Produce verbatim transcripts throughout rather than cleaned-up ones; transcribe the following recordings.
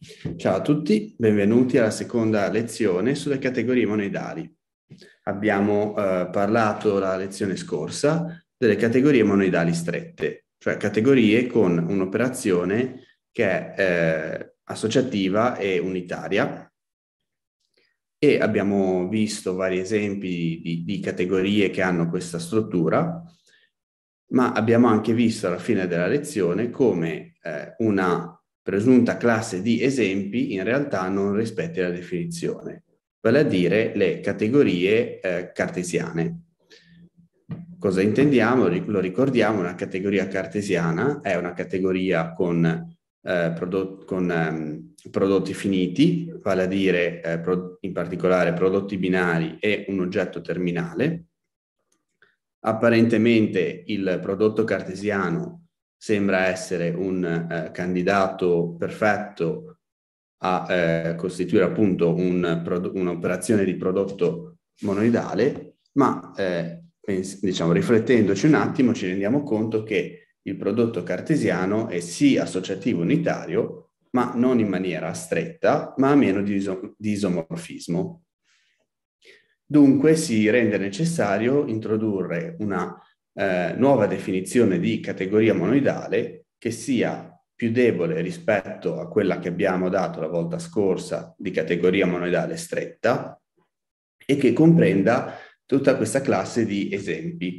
Ciao a tutti, benvenuti alla seconda lezione sulle categorie monoidali. Abbiamo eh, parlato la lezione scorsa delle categorie monoidali strette, cioè categorie con un'operazione che è eh, associativa e unitaria, e abbiamo visto vari esempi di, di categorie che hanno questa struttura, ma abbiamo anche visto alla fine della lezione come eh, una presunta classe di esempi in realtà non rispetti la definizione, vale a dire le categorie eh, cartesiane. Cosa intendiamo? Lo ricordiamo, una categoria cartesiana è una categoria con, eh, prodot- con ehm, prodotti finiti, vale a dire eh, pro- in particolare prodotti binari e un oggetto terminale. Apparentemente il prodotto cartesiano sembra essere un eh, candidato perfetto a eh, costituire appunto un un'operazione di prodotto monoidale, ma eh, diciamo, riflettendoci un attimo ci rendiamo conto che il prodotto cartesiano è sì associativo unitario, ma non in maniera stretta, ma a meno di, iso di isomorfismo. Dunque si rende necessario introdurre una eh, nuova definizione di categoria monoidale che sia più debole rispetto a quella che abbiamo dato la volta scorsa di categoria monoidale stretta e che comprenda tutta questa classe di esempi.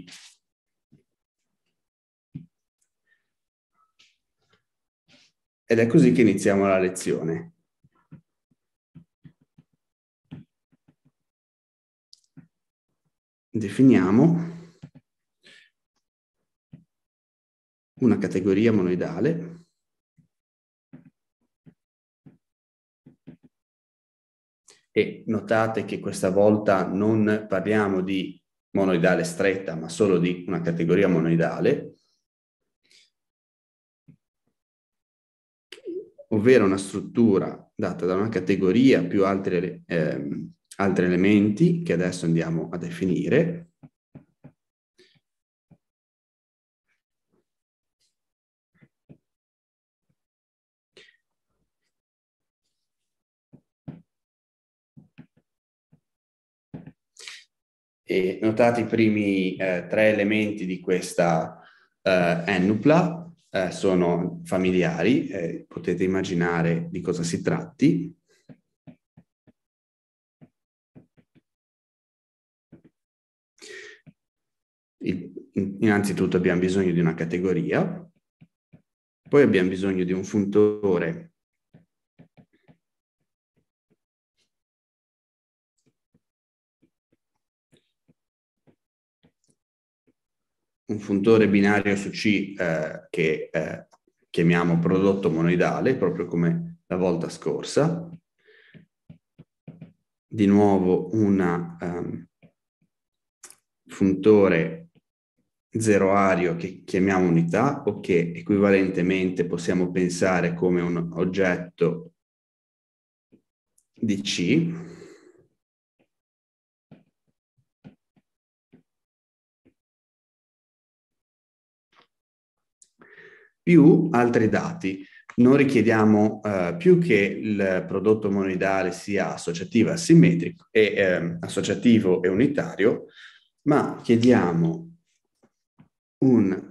Ed è così che iniziamo la lezione. Definiamo una categoria monoidale e notate che questa volta non parliamo di monoidale stretta, ma solo di una categoria monoidale, ovvero una struttura data da una categoria più altri, ehm, altri elementi che adesso andiamo a definire. E notate i primi eh, tre elementi di questa eh, ennupla, eh, sono familiari, eh, potete immaginare di cosa si tratti. Innanzitutto abbiamo bisogno di una categoria, poi abbiamo bisogno di un funtore un funtore binario su C eh, che eh, chiamiamo prodotto monoidale, proprio come la volta scorsa. Di nuovo un um, funtore zeroario che chiamiamo unità o che equivalentemente possiamo pensare come un oggetto di C. Più altri dati. Non richiediamo eh, più che il prodotto monoidale sia associativo e asimmetrico e eh, associativo e unitario, ma chiediamo un,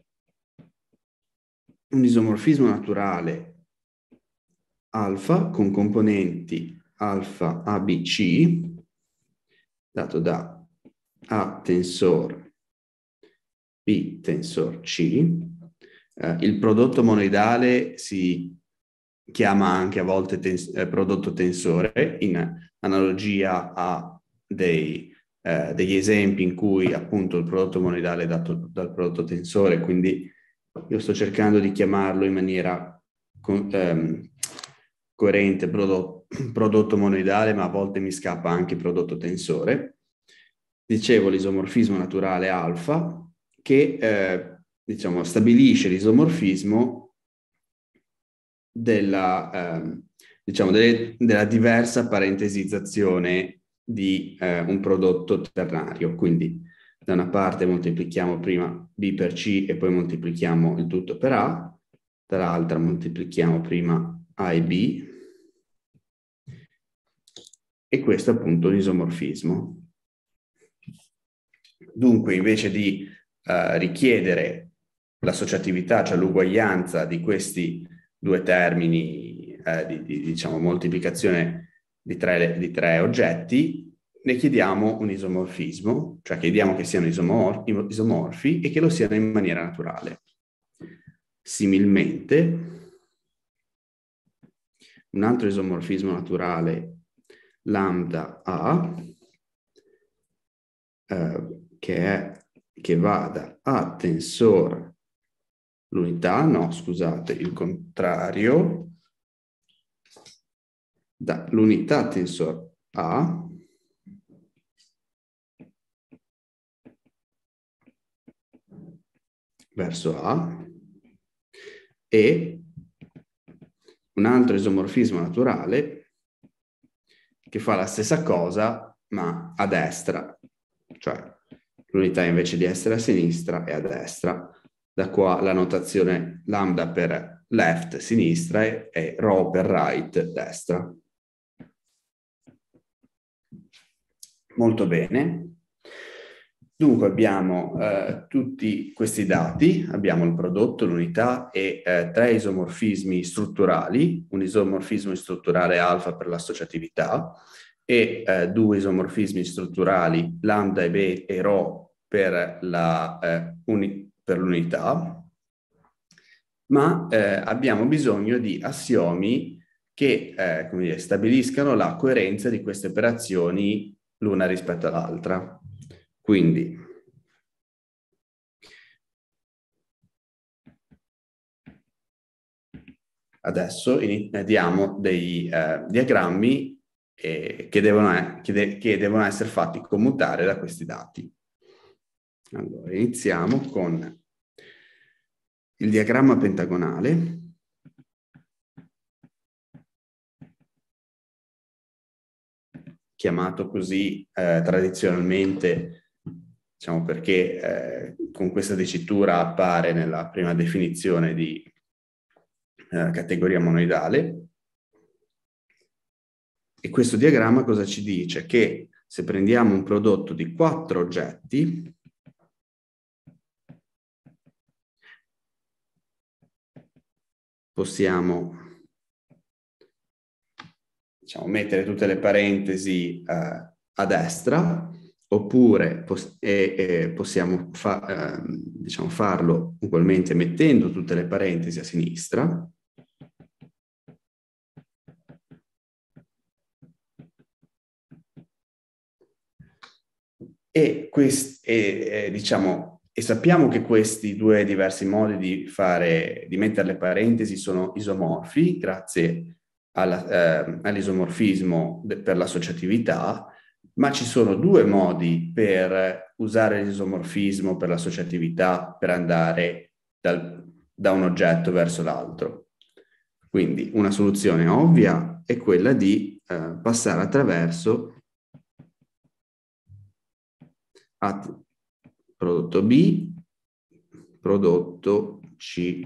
un isomorfismo naturale alfa con componenti alfa A B C dato da A tensor B tensor C. Uh, il prodotto monoidale si chiama anche a volte tens eh, prodotto tensore, in analogia a dei, eh, degli esempi in cui appunto il prodotto monoidale è dato dal prodotto tensore, quindi io sto cercando di chiamarlo in maniera co ehm, coerente prodotto, prodotto monoidale, ma a volte mi scappa anche prodotto tensore. Dicevo l'isomorfismo naturale alfa che eh, diciamo, stabilisce l'isomorfismo della, eh, diciamo, delle, della diversa parentesizzazione di eh, un prodotto ternario. Quindi da una parte moltiplichiamo prima B per C e poi moltiplichiamo il tutto per A, dall'altra moltiplichiamo prima A e B e questo è appunto l'isomorfismo. Dunque, invece di uh, richiedere l'associatività, cioè l'uguaglianza di questi due termini eh, di, di diciamo, moltiplicazione di tre, di tre oggetti, ne chiediamo un isomorfismo, cioè chiediamo che siano isomor isomorfi e che lo siano in maniera naturale. Similmente, un altro isomorfismo naturale, lambda A, eh, che, è, che vada a tensore l'unità, no, scusate, il contrario, da l'unità tensore A verso A, e un altro isomorfismo naturale che fa la stessa cosa ma a destra, cioè l'unità invece di essere a sinistra è a destra. Da qua la notazione lambda per left sinistra e, e rho per right destra. Molto bene. Dunque abbiamo eh, tutti questi dati, abbiamo il prodotto, l'unità e eh, tre isomorfismi strutturali, un isomorfismo strutturale alfa per l'associatività e eh, due isomorfismi strutturali lambda e b e rho per la, eh, per l'unità, ma eh, abbiamo bisogno di assiomi che eh, come dire, stabiliscano la coerenza di queste operazioni l'una rispetto all'altra. Quindi adesso diamo dei eh, diagrammi eh, che, devono, che, de che devono essere fatti commutare da questi dati. Allora, iniziamo con il diagramma pentagonale. Chiamato così eh, tradizionalmente, diciamo perché eh, con questa dicitura appare nella prima definizione di eh, categoria monoidale. E questo diagramma cosa ci dice? Che se prendiamo un prodotto di quattro oggetti, possiamo diciamo, mettere tutte le parentesi eh, a destra, oppure pos e, e possiamo fa eh, diciamo, farlo ugualmente mettendo tutte le parentesi a sinistra. E, e, e, diciamo, e sappiamo che questi due diversi modi di, fare, di mettere le parentesi sono isomorfi grazie eh, all'isomorfismo per l'associatività, ma ci sono due modi per usare l'isomorfismo per l'associatività per andare dal, da un oggetto verso l'altro. Quindi una soluzione ovvia è quella di eh, passare attraverso a prodotto B, prodotto C,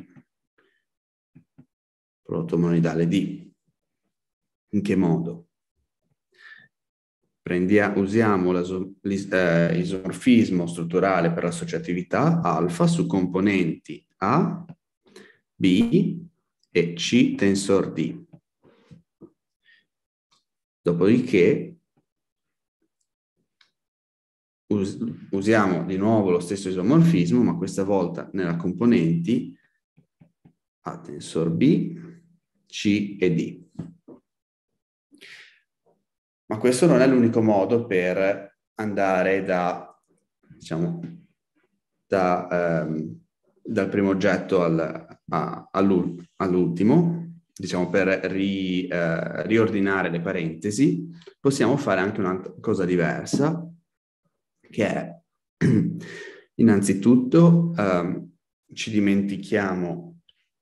prodotto monoidale D. In che modo? Prendiamo, usiamo l'isomorfismo strutturale per l'associatività alfa su componenti A, B e C tensor D. Dopodiché us usiamo di nuovo lo stesso isomorfismo, ma questa volta nella componenti A tensor B, C e D. Ma questo non è l'unico modo per andare da, diciamo, da, ehm, dal primo oggetto al, all'ultimo, diciamo per ri, eh, riordinare le parentesi. Possiamo fare anche un'altra cosa diversa, che è innanzitutto ehm, ci dimentichiamo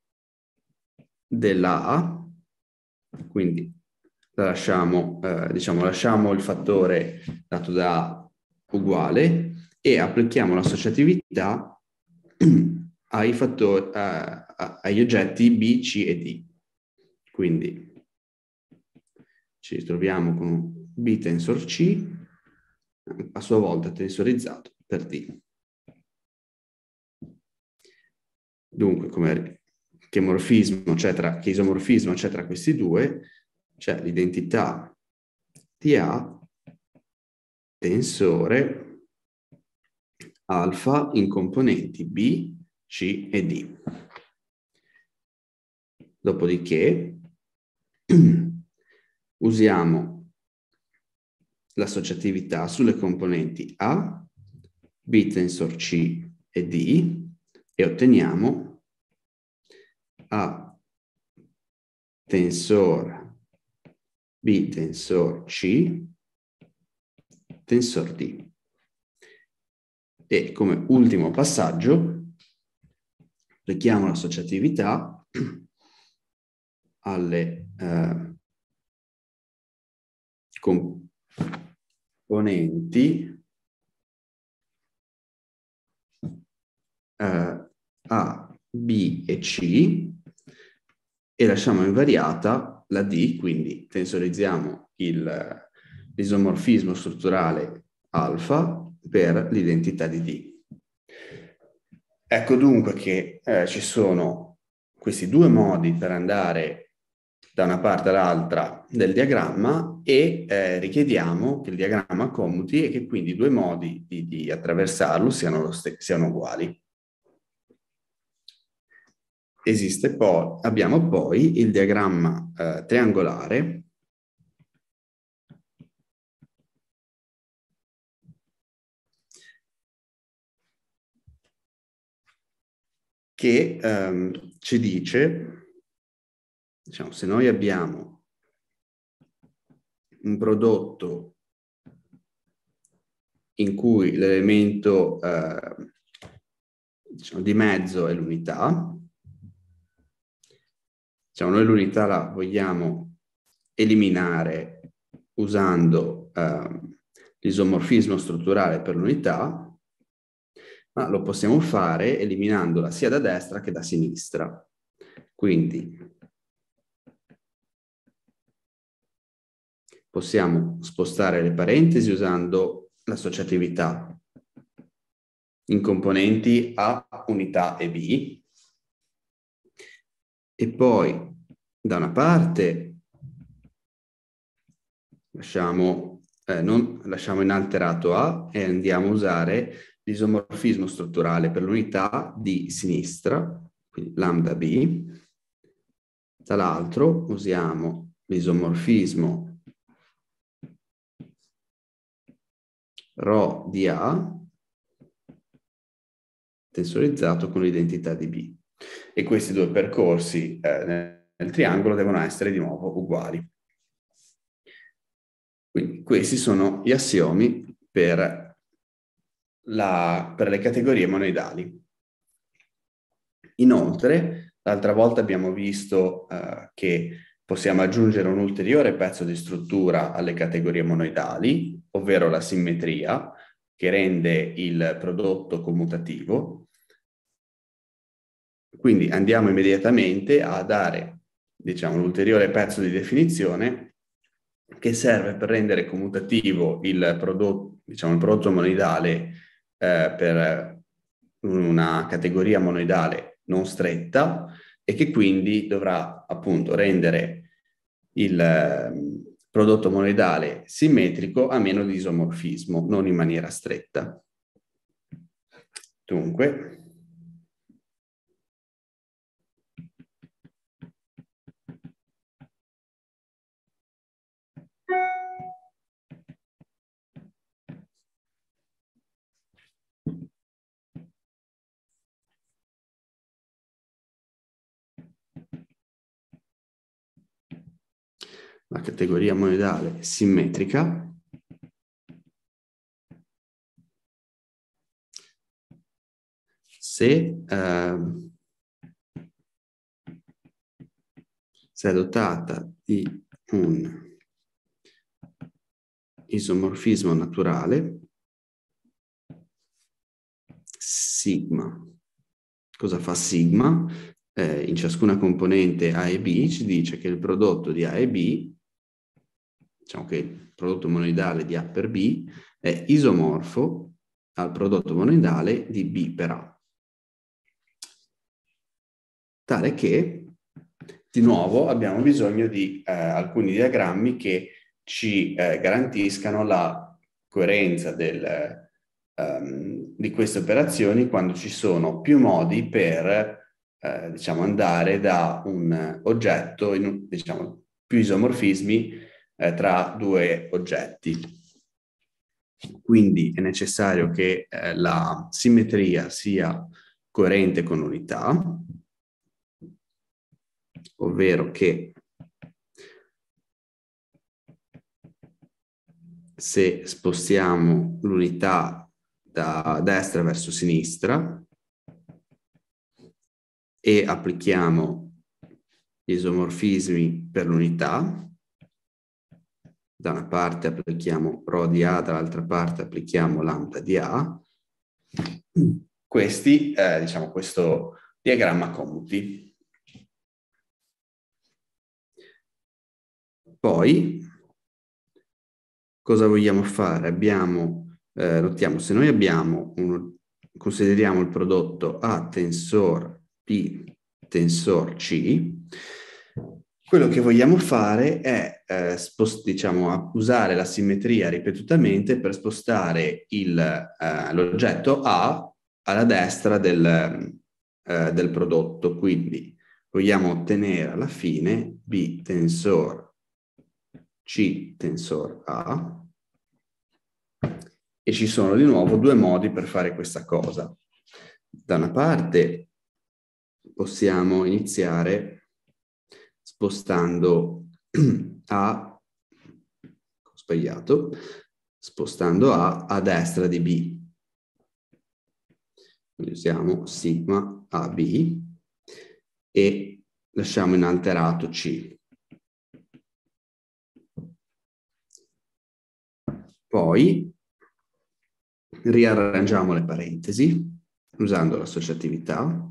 della A, quindi la lasciamo, eh, diciamo, lasciamo il fattore dato da A uguale e applichiamo l'associatività ai fattori, eh, agli oggetti B, C e D. Quindi ci ritroviamo con B tensor C, a sua volta tensorizzato per D. Dunque, come che morfismo c'è tra, che isomorfismo c'è tra questi due? C'è l'identità di A tensore alfa in componenti B, C e D. Dopodiché usiamo l'associatività sulle componenti A, B tensor C e D e otteniamo A tensor B tensor C tensor D. E come ultimo passaggio richiamo l'associatività alle eh, componenti eh, A, B e C e lasciamo invariata la D, quindi tensorizziamo l'isomorfismo strutturale alfa per l'identità di D. Ecco dunque che eh, ci sono questi due modi per andare da una parte all'altra del diagramma e eh, richiediamo che il diagramma commuti e che quindi i due modi di, di attraversarlo siano, lo siano uguali. Esiste poi, abbiamo poi il diagramma eh, triangolare che ehm, ci dice, diciamo, se noi abbiamo un prodotto in cui l'elemento eh, diciamo, di mezzo è l'unità, diciamo, noi l'unità la vogliamo eliminare usando eh, l'isomorfismo strutturale per l'unità, ma lo possiamo fare eliminandola sia da destra che da sinistra. Quindi possiamo spostare le parentesi usando l'associatività in componenti A, unità e B. E poi da una parte lasciamo, eh, non, lasciamo inalterato A e andiamo a usare l'isomorfismo strutturale per l'unità di sinistra, quindi lambda B. Dall'altro usiamo l'isomorfismo ρ di A tensorizzato con l'identità di B. E questi due percorsi eh, nel triangolo devono essere di nuovo uguali. Quindi questi sono gli assiomi per, la, per le categorie monoidali. Inoltre, l'altra volta abbiamo visto eh, che possiamo aggiungere un ulteriore pezzo di struttura alle categorie monoidali, ovvero la simmetria, che rende il prodotto commutativo. Quindi andiamo immediatamente a dare, diciamo, l'ulteriore pezzo di definizione che serve per rendere commutativo il prodotto, diciamo, il prodotto monoidale eh, per una categoria monoidale non stretta e che quindi dovrà appunto rendere il eh, prodotto monoidale simmetrico a meno di isomorfismo, non in maniera stretta. Dunque, la categoria monoidale simmetrica se, eh, se è dotata di un isomorfismo naturale sigma. Cosa fa sigma? Eh, in ciascuna componente A e B ci dice che il prodotto di A e B diciamo che il prodotto monoidale di A per B è isomorfo al prodotto monoidale di B per A. Tale che, di nuovo, abbiamo bisogno di eh, alcuni diagrammi che ci eh, garantiscano la coerenza del, um, di queste operazioni quando ci sono più modi per, eh, diciamo, andare da un oggetto, in, diciamo, più isomorfismi eh, tra due oggetti. Quindi è necessario che eh, la simmetria sia coerente con l'unità, ovvero che se spostiamo l'unità da destra verso sinistra e applichiamo gli isomorfismi per l'unità, da una parte applichiamo ρ di A, dall'altra parte applichiamo lambda di A, questi, eh, diciamo, questo diagramma commuti. Poi, cosa vogliamo fare? Abbiamo, eh, notiamo, se noi abbiamo, uno, consideriamo il prodotto A tensor P tensor C, quello che vogliamo fare è, eh, spost- diciamo, usare la simmetria ripetutamente per spostare eh, l'oggetto A alla destra del, eh, del prodotto. Quindi vogliamo ottenere alla fine B tensor C tensor A, e ci sono di nuovo due modi per fare questa cosa. Da una parte possiamo iniziare spostando A, ho sbagliato, spostando A a destra di B. Quindi usiamo sigma A B e lasciamo inalterato C. Poi riarrangiamo le parentesi usando l'associatività.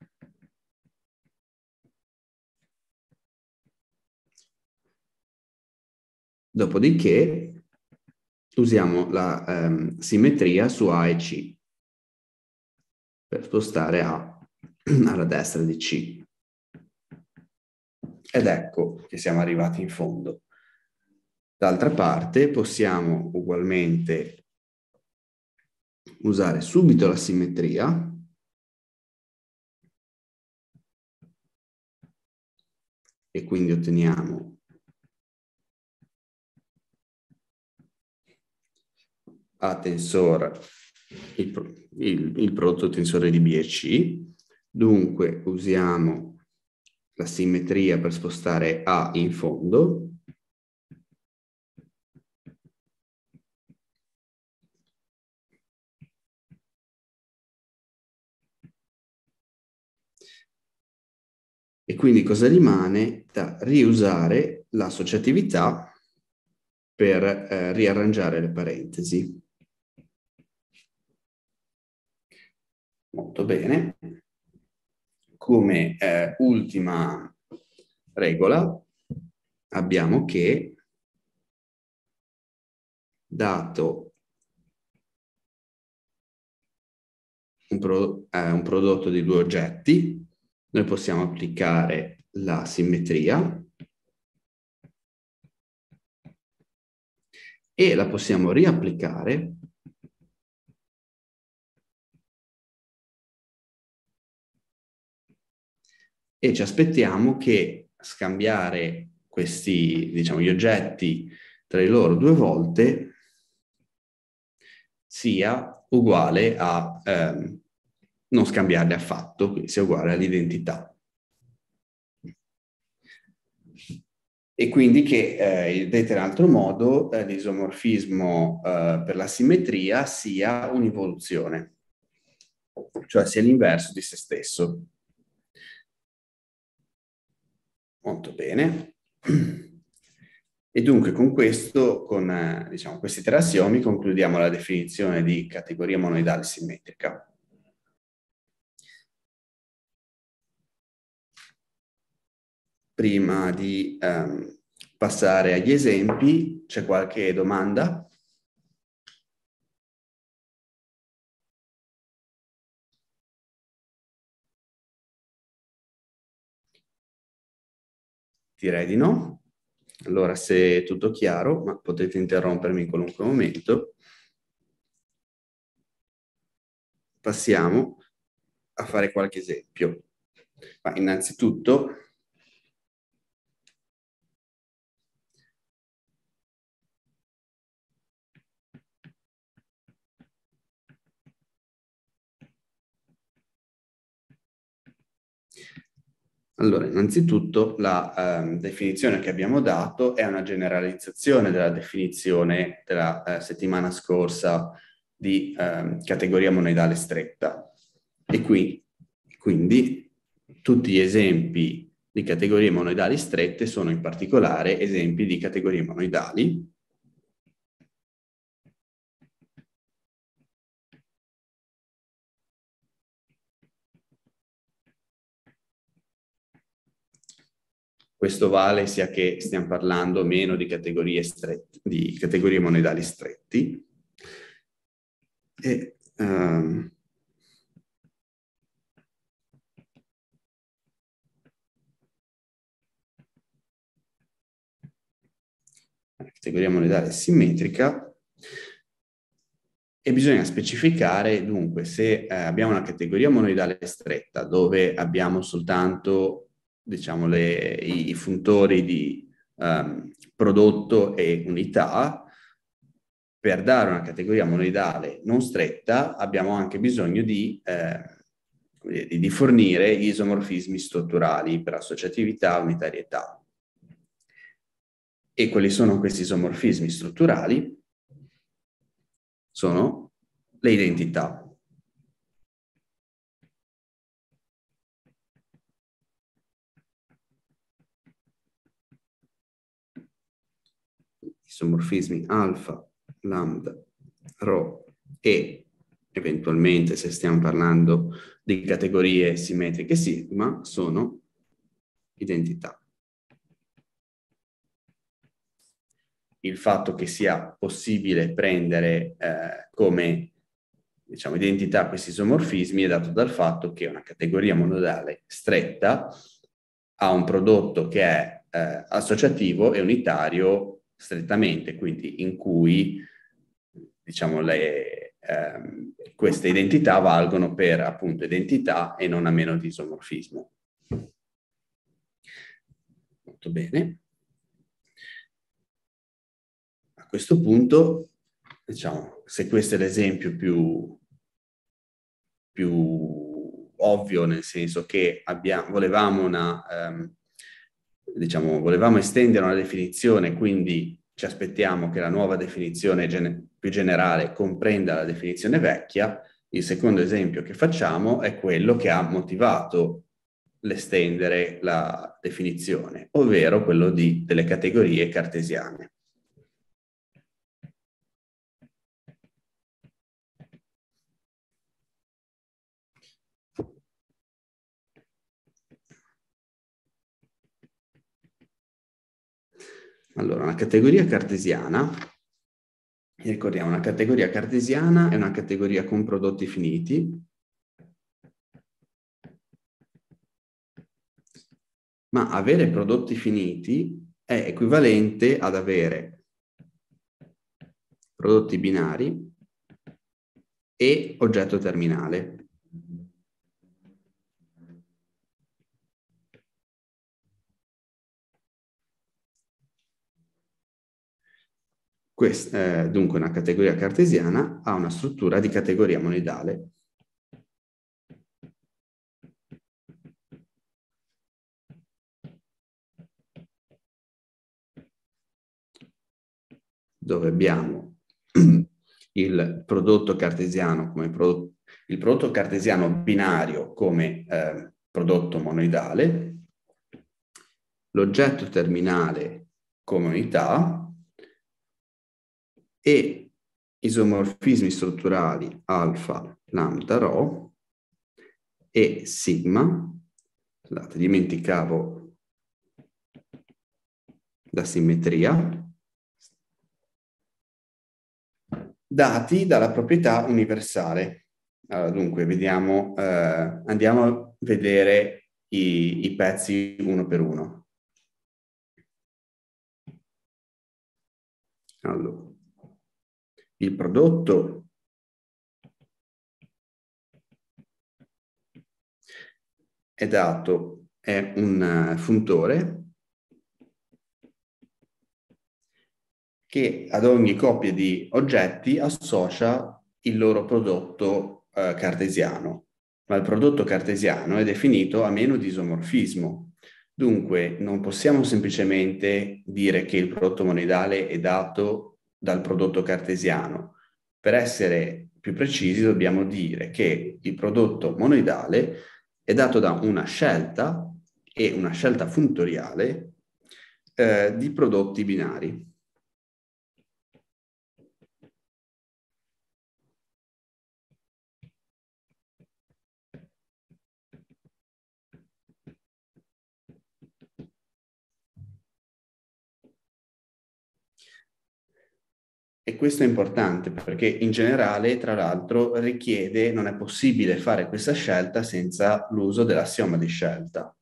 Dopodiché usiamo la ehm, simmetria su A e C per spostare A alla destra di C. Ed ecco che siamo arrivati in fondo. D'altra parte possiamo ugualmente usare subito la simmetria e quindi otteniamo A tensore, il, il, il prodotto tensore di B e C. Dunque usiamo la simmetria per spostare A in fondo. E quindi cosa rimane? Da riusare l'associatività per eh, riarrangiare le parentesi. Molto bene. Come eh, ultima regola abbiamo che, dato un, pro, eh, un prodotto di due oggetti, noi possiamo applicare la simmetria e la possiamo riapplicare e ci aspettiamo che scambiare questi, diciamo, gli oggetti tra di loro due volte sia uguale a ehm, non scambiarli affatto, quindi sia uguale all'identità. E quindi che, eh, detto in altro modo, eh, l'isomorfismo eh, per la simmetria sia un'involuzione, cioè sia l'inverso di se stesso. Molto bene. E dunque con questo, con eh, diciamo, questi tre assiomi, concludiamo la definizione di categoria monoidale simmetrica. Prima di ehm, passare agli esempi. C'è qualche domanda? Direi di no. Allora, se è tutto chiaro, ma potete interrompermi in qualunque momento, passiamo a fare qualche esempio. Ma innanzitutto, allora, innanzitutto la ehm, definizione che abbiamo dato è una generalizzazione della definizione della eh, settimana scorsa di ehm, categoria monoidale stretta. E qui, quindi, tutti gli esempi di categorie monoidali strette sono in particolare esempi di categorie monoidali. Questo vale sia che stiamo parlando meno di categorie strette, di categorie monoidali stretti. E, um, la categoria monoidale simmetrica. E bisogna specificare, dunque, se eh, abbiamo una categoria monoidale stretta dove abbiamo soltanto, diciamo, le, i, i funtori di um, prodotto e unità, per dare una categoria monoidale non stretta abbiamo anche bisogno di, eh, di, di fornire gli isomorfismi strutturali per associatività e unitarietà. E quali sono questi isomorfismi strutturali? Sono le identità. Isomorfismi alfa, lambda, rho e eventualmente, se stiamo parlando di categorie simmetriche sigma, sono identità. Il fatto che sia possibile prendere eh, come, diciamo, identità questi isomorfismi è dato dal fatto che una categoria monodale stretta ha un prodotto che è eh, associativo e unitario strettamente, quindi in cui, diciamo, le, ehm, queste identità valgono per appunto identità e non a meno di isomorfismo. Molto bene. A questo punto, diciamo, se questo è l'esempio più, più ovvio, nel senso che abbiamo, volevamo una, ehm, diciamo, volevamo estendere una definizione, quindi ci aspettiamo che la nuova definizione gen- più generale comprenda la definizione vecchia. Il secondo esempio che facciamo è quello che ha motivato l'estendere la definizione, ovvero quello di, delle categorie cartesiane. Allora, una categoria cartesiana, ricordiamo, una categoria cartesiana è una categoria con prodotti finiti, ma avere prodotti finiti è equivalente ad avere prodotti binari e oggetto terminale. Questa, eh, dunque una categoria cartesiana ha una struttura di categoria monoidale. Dove abbiamo il prodotto cartesiano come prodotto, il prodotto cartesiano binario come eh, prodotto monoidale, l'oggetto terminale come unità e isomorfismi strutturali alfa, lambda, rho e sigma. Scusate, dimenticavo da simmetria, dati dalla proprietà universale. Allora, dunque, vediamo, eh, andiamo a vedere i, i pezzi uno per uno. Allora, il prodotto è dato, è un funtore che ad ogni coppia di oggetti associa il loro prodotto eh, cartesiano, ma il prodotto cartesiano è definito a meno di isomorfismo. Dunque non possiamo semplicemente dire che il prodotto monoidale è dato dal prodotto cartesiano. Per essere più precisi dobbiamo dire che il prodotto monoidale è dato da una scelta e una scelta funtoriale eh, di prodotti binari. E questo è importante perché in generale, tra l'altro, richiede, non è possibile fare questa scelta senza l'uso dell'assioma di scelta.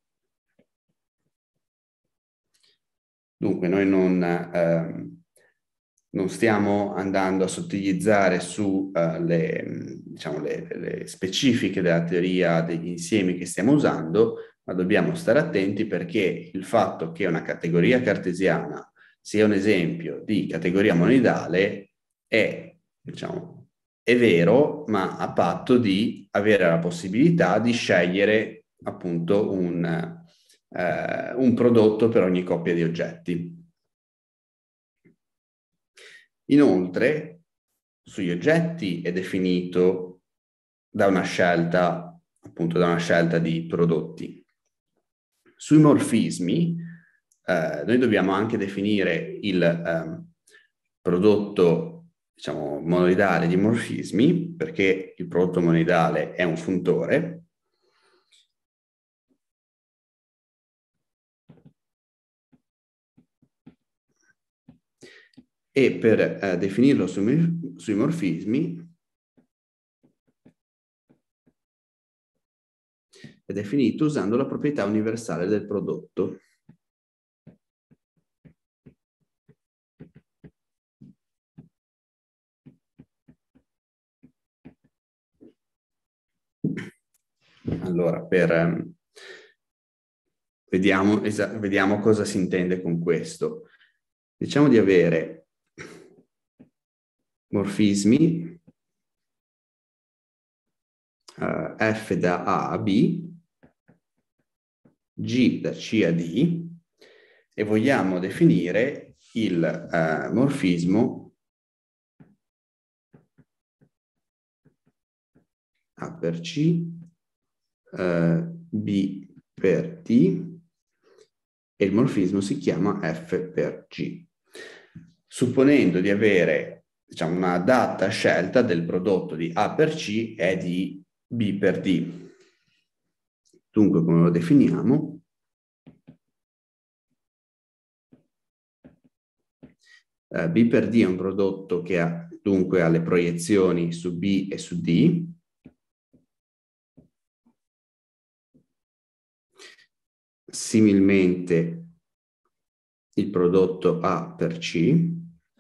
Dunque noi non, ehm, non stiamo andando a sottilizzare su eh, le, diciamo, le, le specifiche della teoria degli insiemi che stiamo usando, ma dobbiamo stare attenti perché il fatto che una categoria cartesiana sia un esempio di categoria monoidale è, diciamo, è vero, ma a patto di avere la possibilità di scegliere appunto un, eh, un prodotto per ogni coppia di oggetti. Inoltre, sugli oggetti è definito da una scelta, appunto da una scelta di prodotti. Sui morfismi, eh, noi dobbiamo anche definire il eh, prodotto, diciamo, monoidale di morfismi, perché il prodotto monoidale è un funtore. E per eh, definirlo sui, sui morfismi è definito usando la proprietà universale del prodotto. Allora, per, um, vediamo, vediamo cosa si intende con questo. Diciamo di avere morfismi uh, F da A a B, G da C a D, e vogliamo definire il uh, morfismo A per C, uh, B per D, e il morfismo si chiama F per G, supponendo di avere, diciamo, una data scelta del prodotto di A per C e di B per D. Dunque, come lo definiamo? Uh, B per D è un prodotto che ha, dunque ha le proiezioni su B e su D. Similmente il prodotto A per C.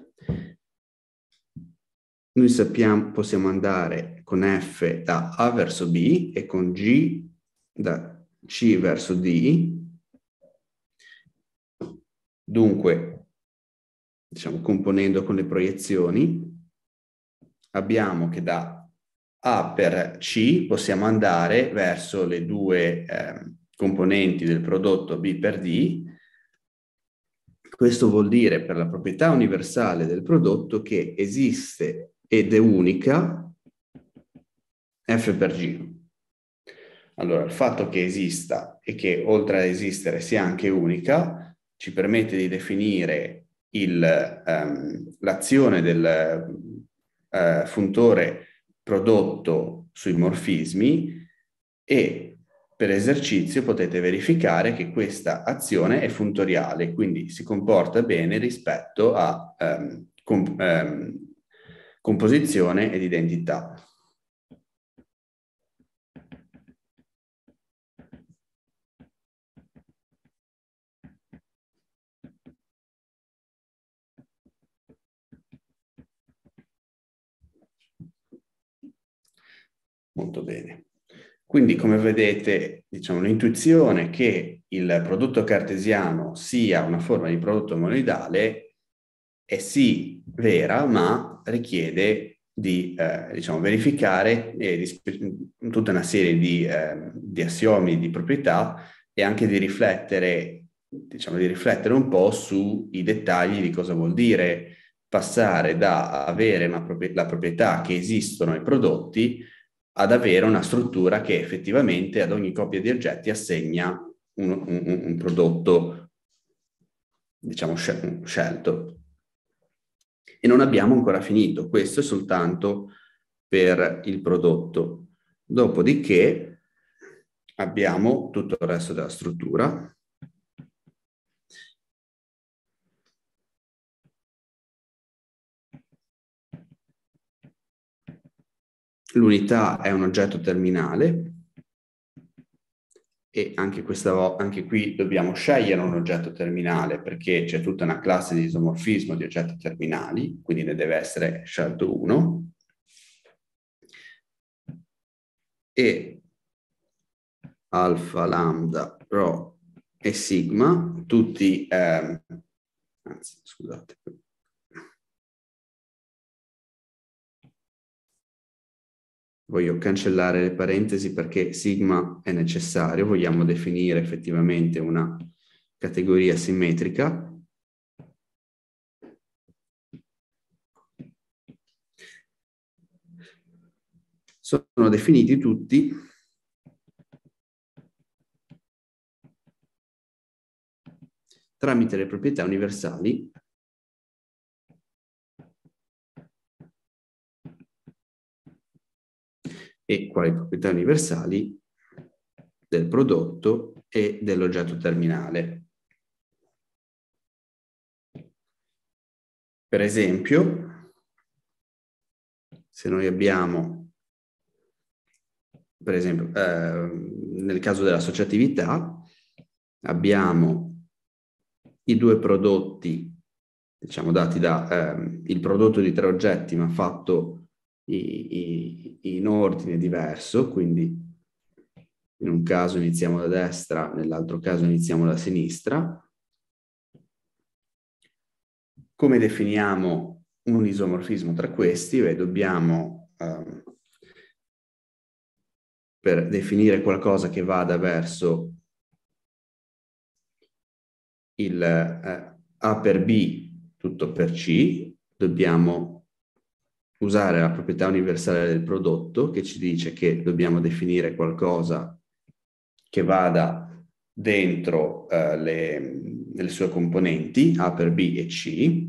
Noi sappiamo, possiamo andare con F da A verso B e con G da C verso D. Dunque, diciamo, componendo con le proiezioni, abbiamo che da A per C possiamo andare verso le due eh, componenti del prodotto B per D. Questo vuol dire, per la proprietà universale del prodotto, che esiste ed è unica F per G. Allora, il fatto che esista e che oltre ad esistere sia anche unica ci permette di definire um, l'azione del uh, funtore prodotto sui morfismi e per esercizio potete verificare che questa azione è funtoriale, quindi si comporta bene rispetto a ehm, comp ehm, composizione ed identità. Molto bene. Quindi, come vedete, diciamo, l'intuizione che il prodotto cartesiano sia una forma di prodotto monoidale è sì vera, ma richiede di eh, diciamo, verificare eh, di, tutta una serie di, eh, di assiomi, di proprietà e anche di riflettere, diciamo, di riflettere un po' sui dettagli di cosa vuol dire passare da avere una propri- la proprietà che esistono i prodotti ad avere una struttura che effettivamente ad ogni coppia di oggetti assegna un, un, un prodotto, diciamo, scel- scelto. E non abbiamo ancora finito, questo è soltanto per il prodotto. Dopodiché abbiamo tutto il resto della struttura. L'unità è un oggetto terminale e anche, questa, anche qui dobbiamo scegliere un oggetto terminale perché c'è tutta una classe di isomorfismo di oggetti terminali, quindi ne deve essere scelto uno. E alfa, lambda, rho e sigma, tutti, eh, anzi, scusate, voglio cancellare le parentesi perché sigma è necessario, vogliamo definire effettivamente una categoria simmetrica. Sono definiti tutti tramite le proprietà universali e quali proprietà universali del prodotto e dell'oggetto terminale. Per esempio, se noi abbiamo, per esempio, eh, nel caso dell'associatività, abbiamo i due prodotti, diciamo, dati da eh, il prodotto di tre oggetti, ma fatto i, i, in ordine diverso, quindi in un caso iniziamo da destra, nell'altro caso iniziamo da sinistra. Come definiamo un isomorfismo tra questi? Beh, dobbiamo, um, per definire qualcosa che vada verso il eh, A per B tutto per C, dobbiamo usare la proprietà universale del prodotto che ci dice che dobbiamo definire qualcosa che vada dentro eh, le, le sue componenti A per B e C.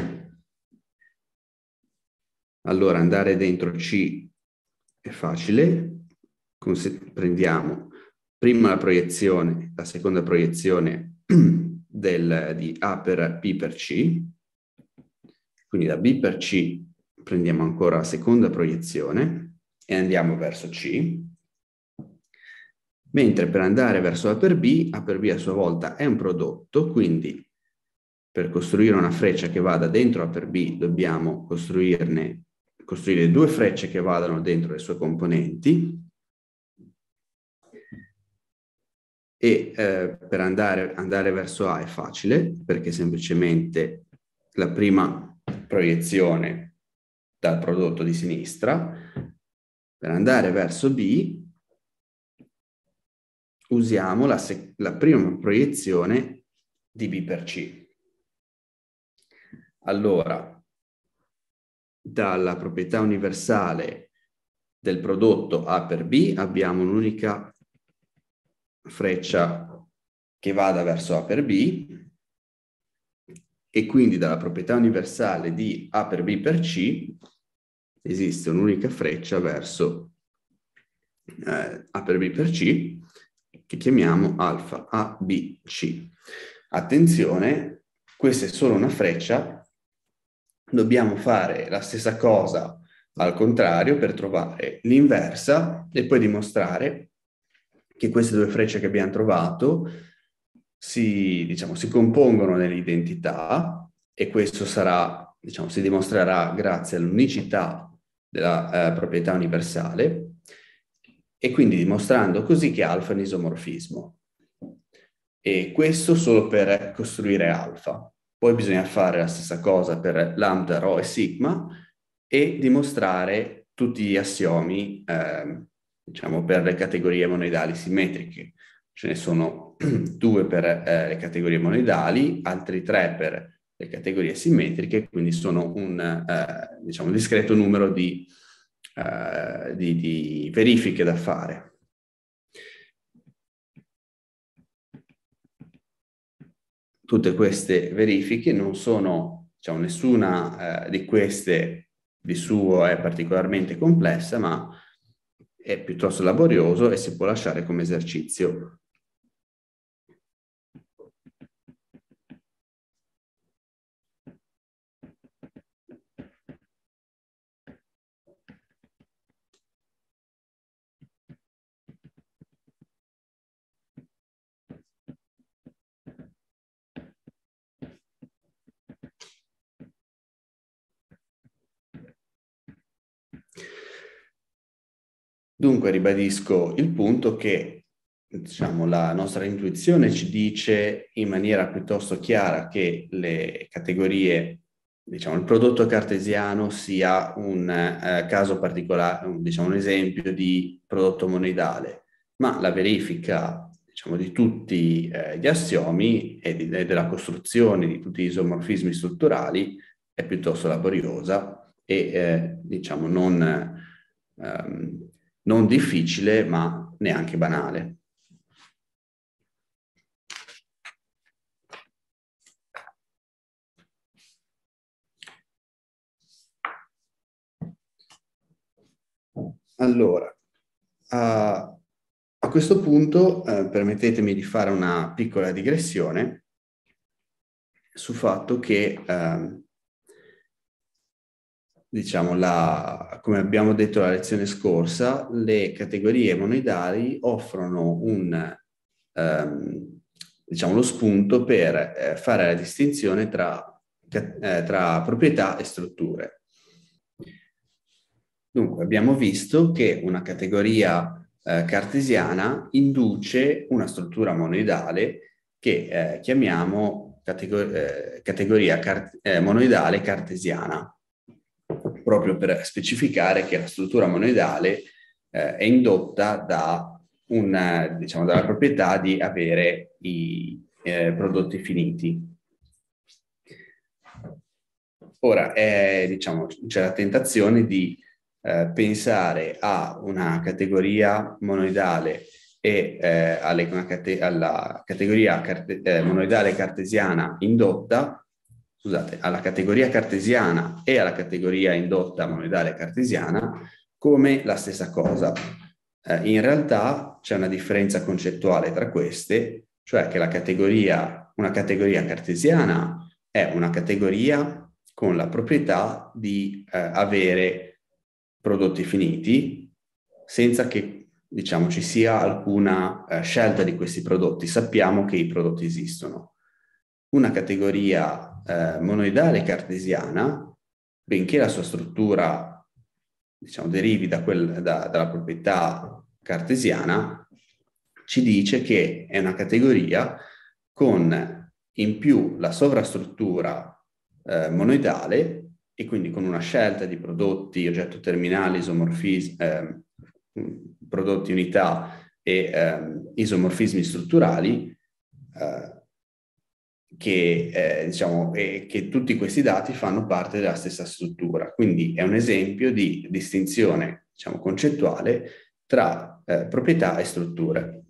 Allora andare dentro C è facile, prendiamo prima la proiezione, la seconda proiezione del, di A per B per C, quindi da B per C prendiamo ancora la seconda proiezione e andiamo verso C, mentre per andare verso A per B, A per B a sua volta è un prodotto, quindi per costruire una freccia che vada dentro A per B dobbiamo costruirne, costruire due frecce che vadano dentro le sue componenti e eh, per andare, andare verso A è facile perché semplicemente la prima proiezione dal prodotto di sinistra, per andare verso B usiamo la, la prima proiezione di B per C. Allora, dalla proprietà universale del prodotto A per B abbiamo un'unica freccia che vada verso A per B e quindi dalla proprietà universale di A per B per C esiste un'unica freccia verso eh, A per B per C che chiamiamo alfa A, B, C. Attenzione, questa è solo una freccia, dobbiamo fare la stessa cosa al contrario per trovare l'inversa e poi dimostrare che queste due frecce che abbiamo trovato si, diciamo, si compongono nell'identità, e questo sarà, diciamo, si dimostrerà grazie all'unicità della eh, proprietà universale, e quindi dimostrando così che alfa è un isomorfismo. E questo solo per costruire alfa. Poi bisogna fare la stessa cosa per lambda, rho e sigma e dimostrare tutti gli assiomi, eh, diciamo, per le categorie monoidali simmetriche. Ce ne sono due per eh, le categorie monoidali, altri tre per le categorie simmetriche, quindi sono un eh, diciamo, discreto numero di, eh, di, di verifiche da fare. Tutte queste verifiche non sono, diciamo, nessuna eh, di queste di suo è particolarmente complessa, ma è piuttosto laborioso e si può lasciare come esercizio. Dunque ribadisco il punto che, diciamo, la nostra intuizione ci dice in maniera piuttosto chiara che le categorie, diciamo, il prodotto cartesiano sia un eh, caso particolare, un, diciamo, un esempio di prodotto monoidale, ma la verifica, diciamo, di tutti eh, gli assiomi e, di, e della costruzione di tutti gli isomorfismi strutturali è piuttosto laboriosa e, eh, diciamo, non... Ehm, non difficile, ma neanche banale. Allora, a, a questo punto eh, permettetemi di fare una piccola digressione sul fatto che, eh, diciamo, la, come abbiamo detto la lezione scorsa, le categorie monoidali offrono un, ehm, diciamo, lo spunto per eh, fare la distinzione tra, eh, tra proprietà e strutture. Dunque, abbiamo visto che una categoria eh, cartesiana induce una struttura monoidale che eh, chiamiamo categor- eh, categoria car- eh, monoidale cartesiana, proprio per specificare che la struttura monoidale eh, è indotta da una, diciamo, dalla proprietà di avere i eh, prodotti finiti. Ora, è, diciamo, c'è la tentazione di eh, pensare a una categoria monoidale e eh, alle, una cate- alla categoria carte- eh, monoidale cartesiana indotta, scusate, alla categoria cartesiana e alla categoria indotta monoidale cartesiana come la stessa cosa. Eh, in realtà c'è una differenza concettuale tra queste, cioè che la categoria, una categoria cartesiana è una categoria con la proprietà di eh, avere prodotti finiti senza che, diciamo, ci sia alcuna eh, scelta di questi prodotti. Sappiamo che i prodotti esistono. Una categoria eh, monoidale cartesiana, benché la sua struttura, diciamo, derivi da quel, da, dalla proprietà cartesiana, ci dice che è una categoria con in più la sovrastruttura eh, monoidale e quindi con una scelta di prodotti, oggetto terminale, isomorfismi, eh, prodotti unità e eh, isomorfismi strutturali, eh, che, eh, diciamo, eh, che tutti questi dati fanno parte della stessa struttura. Quindi è un esempio di distinzione, diciamo, concettuale tra eh, proprietà e strutture.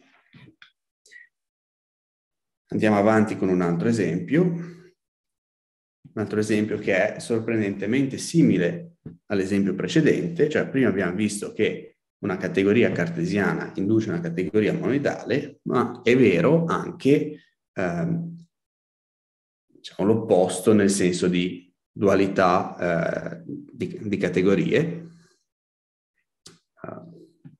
Andiamo avanti con un altro esempio. Un altro esempio che è sorprendentemente simile all'esempio precedente, cioè prima abbiamo visto che una categoria cartesiana induce una categoria monoidale, ma è vero anche ehm, diciamo, l'opposto nel senso di dualità eh, di, di categorie. Uh,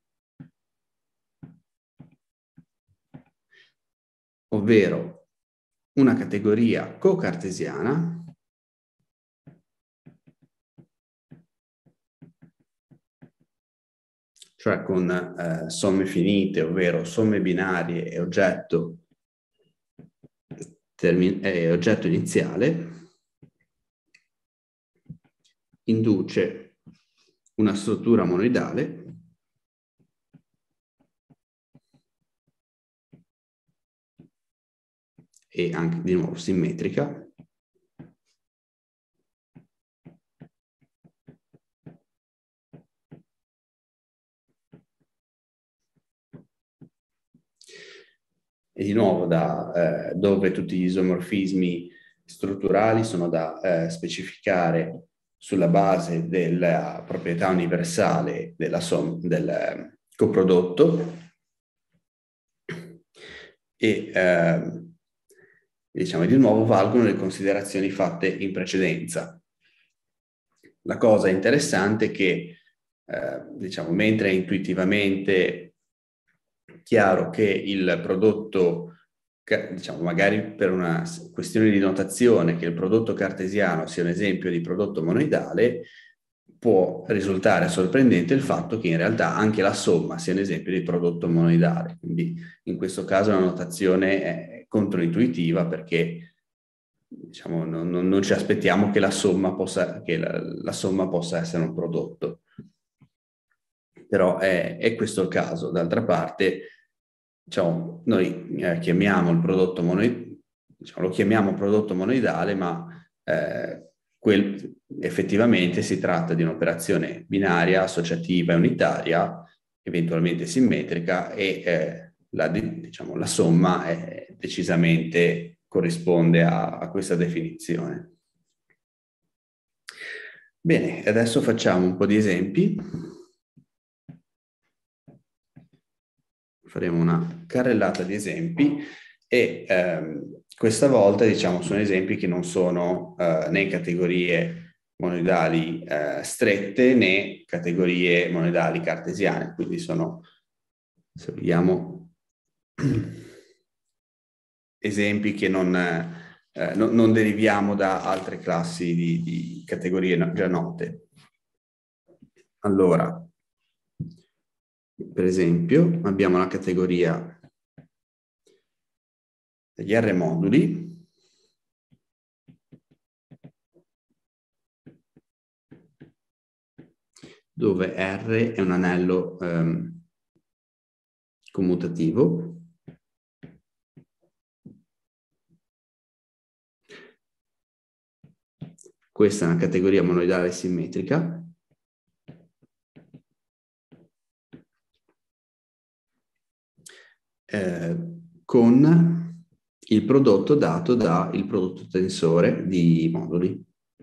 ovvero una categoria cocartesiana cioè con eh, somme finite, ovvero somme binarie e oggetto, e oggetto iniziale, induce una struttura monoidale e anche di nuovo simmetrica e di nuovo da eh, dove tutti gli isomorfismi strutturali sono da eh, specificare sulla base della proprietà universale della som- del eh, coprodotto e eh, diciamo di nuovo valgono le considerazioni fatte in precedenza. La cosa interessante è che eh, diciamo mentre è intuitivamente chiaro che il prodotto, diciamo magari per una questione di notazione, che il prodotto cartesiano sia un esempio di prodotto monoidale, può risultare sorprendente il fatto che in realtà anche la somma sia un esempio di prodotto monoidale. Quindi in questo caso la notazione è controintuitiva perché diciamo, non, non, non ci aspettiamo che, la somma, possa, che la, la somma possa essere un prodotto. Però è, è questo il caso. D'altra parte, diciamo, noi eh, chiamiamo il prodotto monoidale, diciamo, lo chiamiamo prodotto monoidale, ma eh, quel, effettivamente si tratta di un'operazione binaria, associativa e unitaria, eventualmente simmetrica, e eh, la, diciamo, la somma è decisamente corrisponde a, a questa definizione. Bene, adesso facciamo un po' di esempi. Faremo una carrellata di esempi e ehm, questa volta diciamo sono esempi che non sono eh, né categorie monoidali eh, strette né categorie monoidali cartesiane, quindi sono, se vogliamo, esempi che non, eh, non, non deriviamo da altre classi di, di categorie già note. Allora, per esempio, abbiamo la categoria degli R-moduli, dove R è un anello ehm, commutativo. Questa è una categoria monoidale simmetrica. Eh, con il prodotto dato dal prodotto tensore di moduli.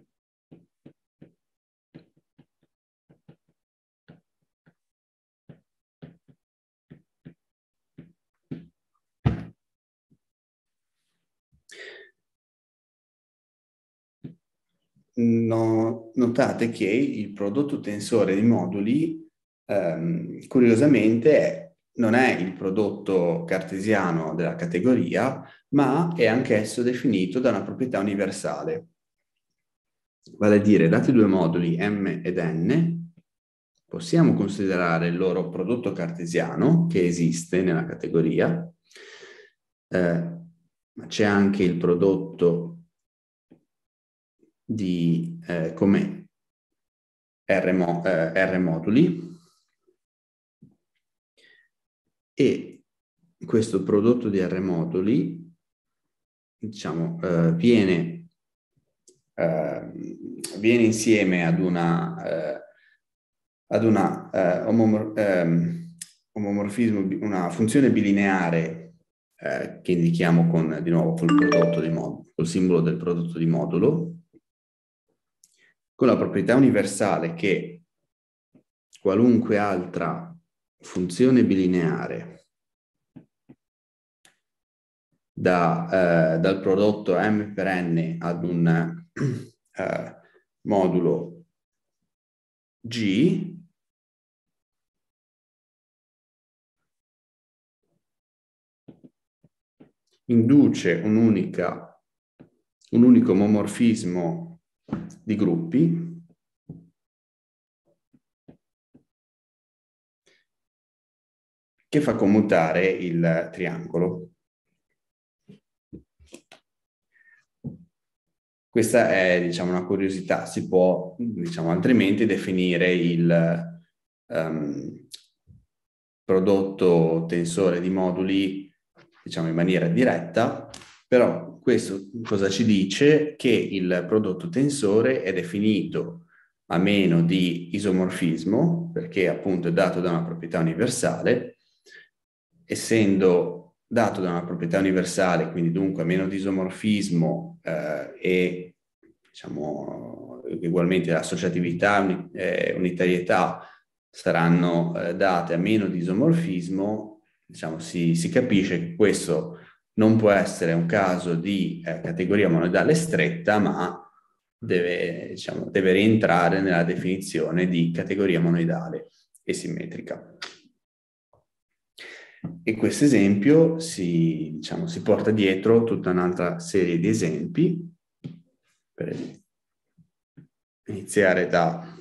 No, notate che il prodotto tensore di moduli, ehm, curiosamente, è, non è il prodotto cartesiano della categoria, ma è anch'esso definito da una proprietà universale. Vale a dire, dati due moduli m ed n, possiamo considerare il loro prodotto cartesiano, che esiste nella categoria, eh, ma c'è anche il prodotto di eh, come R, mo, eh, R moduli e questo prodotto di R moduli diciamo eh, viene, eh, viene insieme ad una eh, ad una eh, omomor ehm, omomorfismo, una funzione bilineare eh, che indichiamo con di nuovo col prodotto di modulo, col simbolo del prodotto di modulo, con la proprietà universale che qualunque altra funzione bilineare da, eh, dal prodotto M per N ad un eh, modulo G, induce un'unica, un unico omomorfismo di gruppi che fa commutare il triangolo. Questa è, diciamo, una curiosità. Si può, diciamo, altrimenti definire il um, prodotto tensore di moduli, diciamo, in maniera diretta, però questo cosa ci dice? Che il prodotto tensore è definito a meno di isomorfismo, perché appunto è dato da una proprietà universale. Essendo dato da una proprietà universale, quindi dunque meno di isomorfismo eh, e diciamo ugualmente l'associatività e eh, unitarietà saranno eh, date a meno di isomorfismo, diciamo si, si capisce che questo non può essere un caso di eh, categoria monoidale stretta, ma deve, diciamo, deve rientrare nella definizione di categoria monoidale e simmetrica. E questo esempio si, diciamo, si porta dietro tutta un'altra serie di esempi, per iniziare da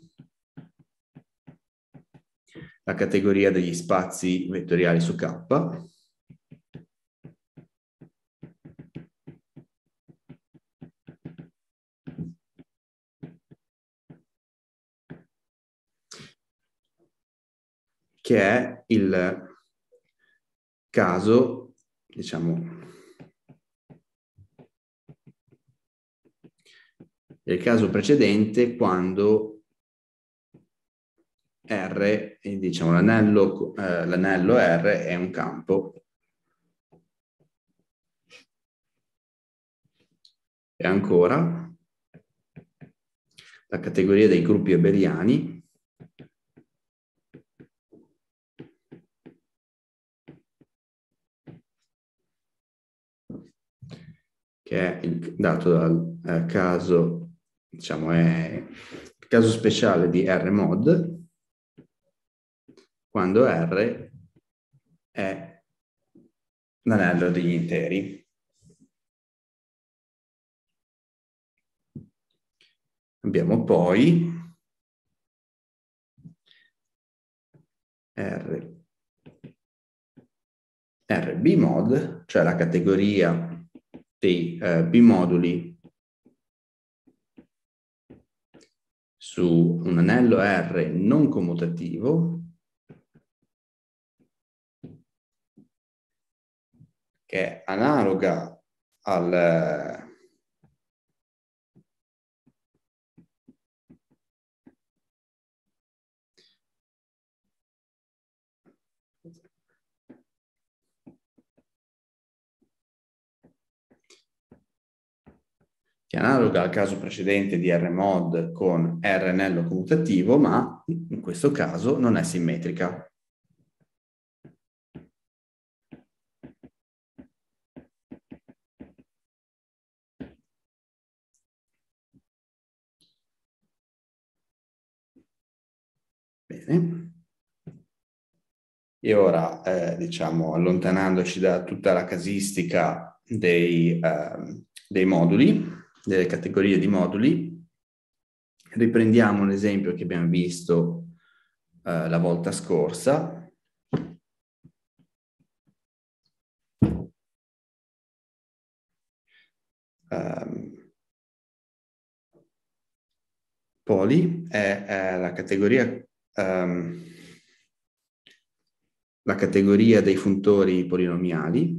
la categoria degli spazi vettoriali su K, che è il caso, diciamo, il caso precedente quando R, diciamo, l'anello eh, l'anello R è un campo. E ancora la categoria dei gruppi abeliani, che è il, dato dal eh, caso, diciamo, è il caso speciale di R mod, quando R è l'anello degli interi. Abbiamo poi R, R bmod, cioè la categoria dei eh, bimoduli su un anello R non commutativo, che è analoga al che è analoga al caso precedente di R mod con R anello commutativo, ma in questo caso non è simmetrica. Bene. E ora, eh, diciamo, allontanandoci da tutta la casistica dei, eh, dei moduli, delle categorie di moduli, riprendiamo l'esempio che abbiamo visto eh, la volta scorsa. Um, Poli è, è la categoria um, la categoria dei funtori polinomiali,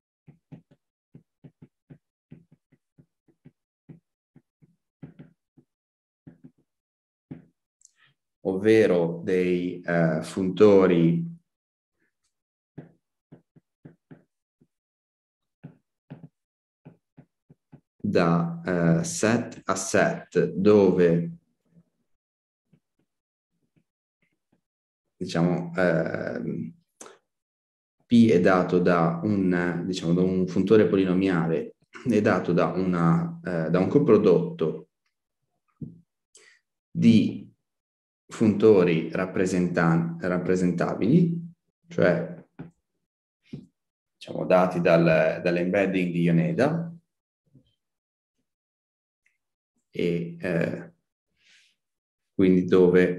ovvero dei uh, funtori da uh, set a set dove diciamo, eh, P è dato da un, diciamo, da un funtore polinomiale, è dato da, una, eh, da un coprodotto di funtori rappresentabili, cioè diciamo, dati dal, dall'embedding di Yoneda, e eh, quindi dove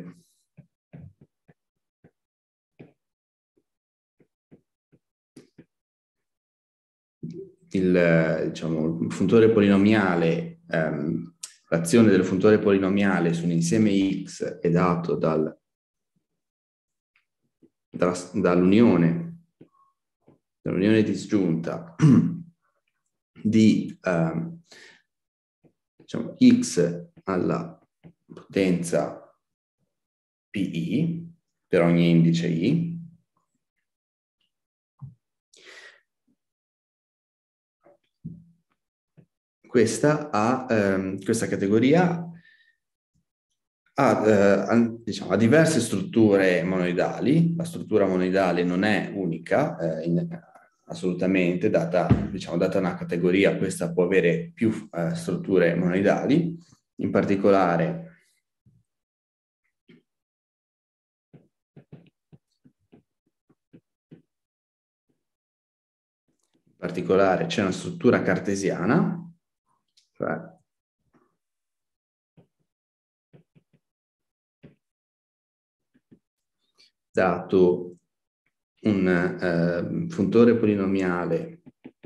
il, diciamo, il funtore polinomiale, ehm, l'azione del funtore polinomiale su un insieme X è dato dal, dall'unione dall'unione disgiunta di ehm, diciamo, X alla potenza P I per ogni indice I. Questa, ha, ehm, questa categoria ha, eh, diciamo, ha diverse strutture monoidali. La struttura monoidale non è unica, eh, in, assolutamente, data, diciamo, data una categoria, questa può avere più eh, strutture monoidali. In particolare, in particolare c'è una struttura cartesiana, cioè dato un eh, funtore polinomiale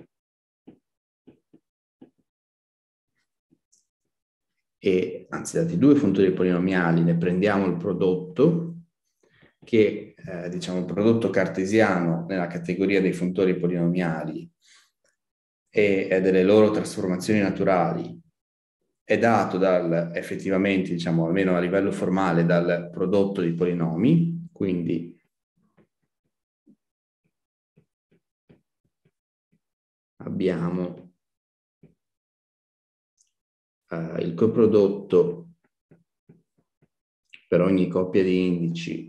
e, anzi, dati due funtori polinomiali, ne prendiamo il prodotto, che eh, diciamo il prodotto cartesiano nella categoria dei funtori polinomiali e, e delle loro trasformazioni naturali è dato dal, effettivamente, diciamo, almeno a livello formale, dal prodotto di polinomi, quindi abbiamo eh, il coprodotto per ogni coppia di indici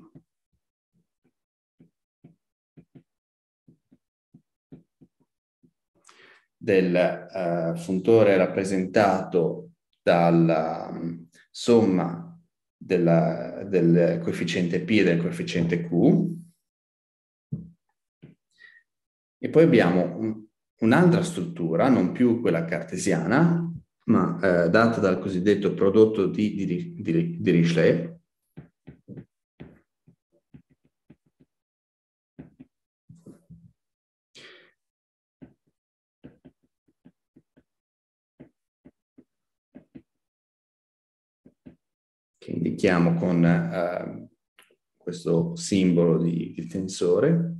del eh, funtore rappresentato dalla um, somma della, del coefficiente P e del coefficiente Q. E poi abbiamo un, un'altra struttura, non più quella cartesiana, ma eh, data dal cosiddetto prodotto di, di, di, di Dirichlet, che indichiamo con eh, questo simbolo di, di tensore.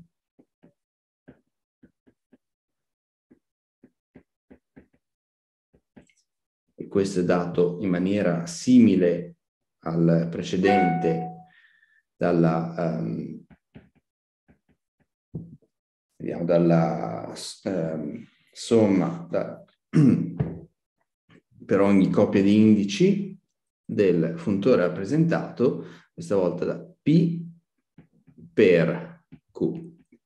E questo è dato in maniera simile al precedente dalla, um, vediamo, dalla um, somma da, per ogni coppia di indici del funtore rappresentato, questa volta da P per Q.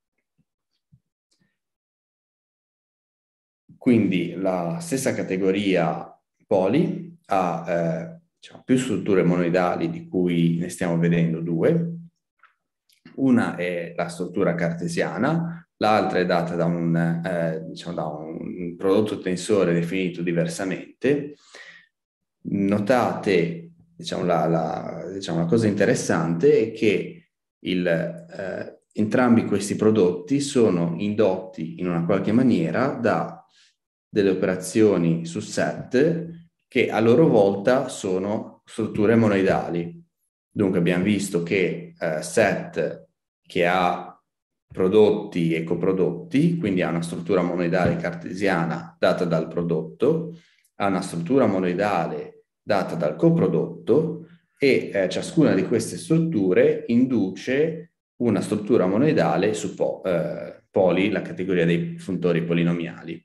Quindi la stessa categoria poli ha eh, diciamo, più strutture monoidali, di cui ne stiamo vedendo due. Una è la struttura cartesiana, l'altra è data da un, eh, diciamo, da un prodotto tensore definito diversamente. Notate, diciamo, la, la, diciamo, la cosa interessante è che il, eh, entrambi questi prodotti sono indotti in una qualche maniera da delle operazioni su set che a loro volta sono strutture monoidali. Dunque abbiamo visto che eh, set che ha prodotti e coprodotti, quindi ha una struttura monoidale cartesiana data dal prodotto, ha una struttura monoidale data dal coprodotto e eh, ciascuna di queste strutture induce una struttura monoidale su po eh, poli, la categoria dei funtori polinomiali.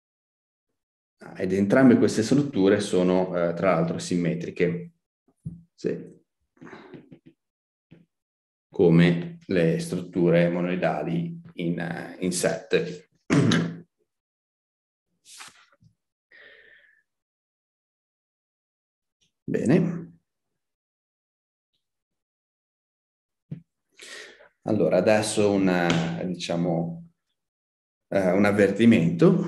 Ed entrambe queste strutture sono eh, tra l'altro simmetriche. sì, come le strutture monoidali in, in set. Bene. Allora, adesso un, diciamo, eh, un avvertimento.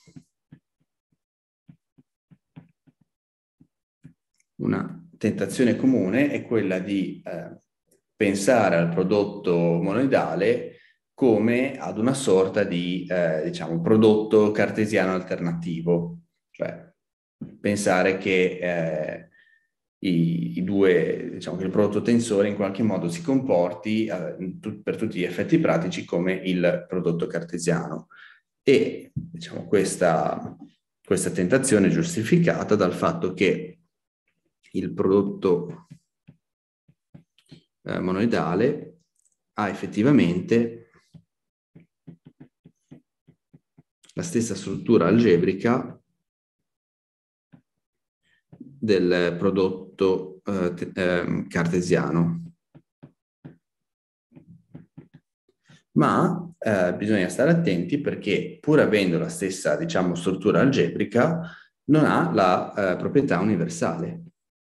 Una tentazione comune è quella di eh, pensare al prodotto monoidale come ad una sorta di, eh, diciamo, prodotto cartesiano alternativo, cioè pensare che eh, i, i due, diciamo, che il prodotto tensore in qualche modo si comporti eh, tu, per tutti gli effetti pratici come il prodotto cartesiano. E diciamo, questa, questa tentazione è giustificata dal fatto che il prodotto eh, monoidale ha effettivamente la stessa struttura algebrica del prodotto eh, eh, cartesiano. Ma eh, bisogna stare attenti perché, pur avendo la stessa, diciamo, struttura algebrica, non ha la eh, proprietà universale.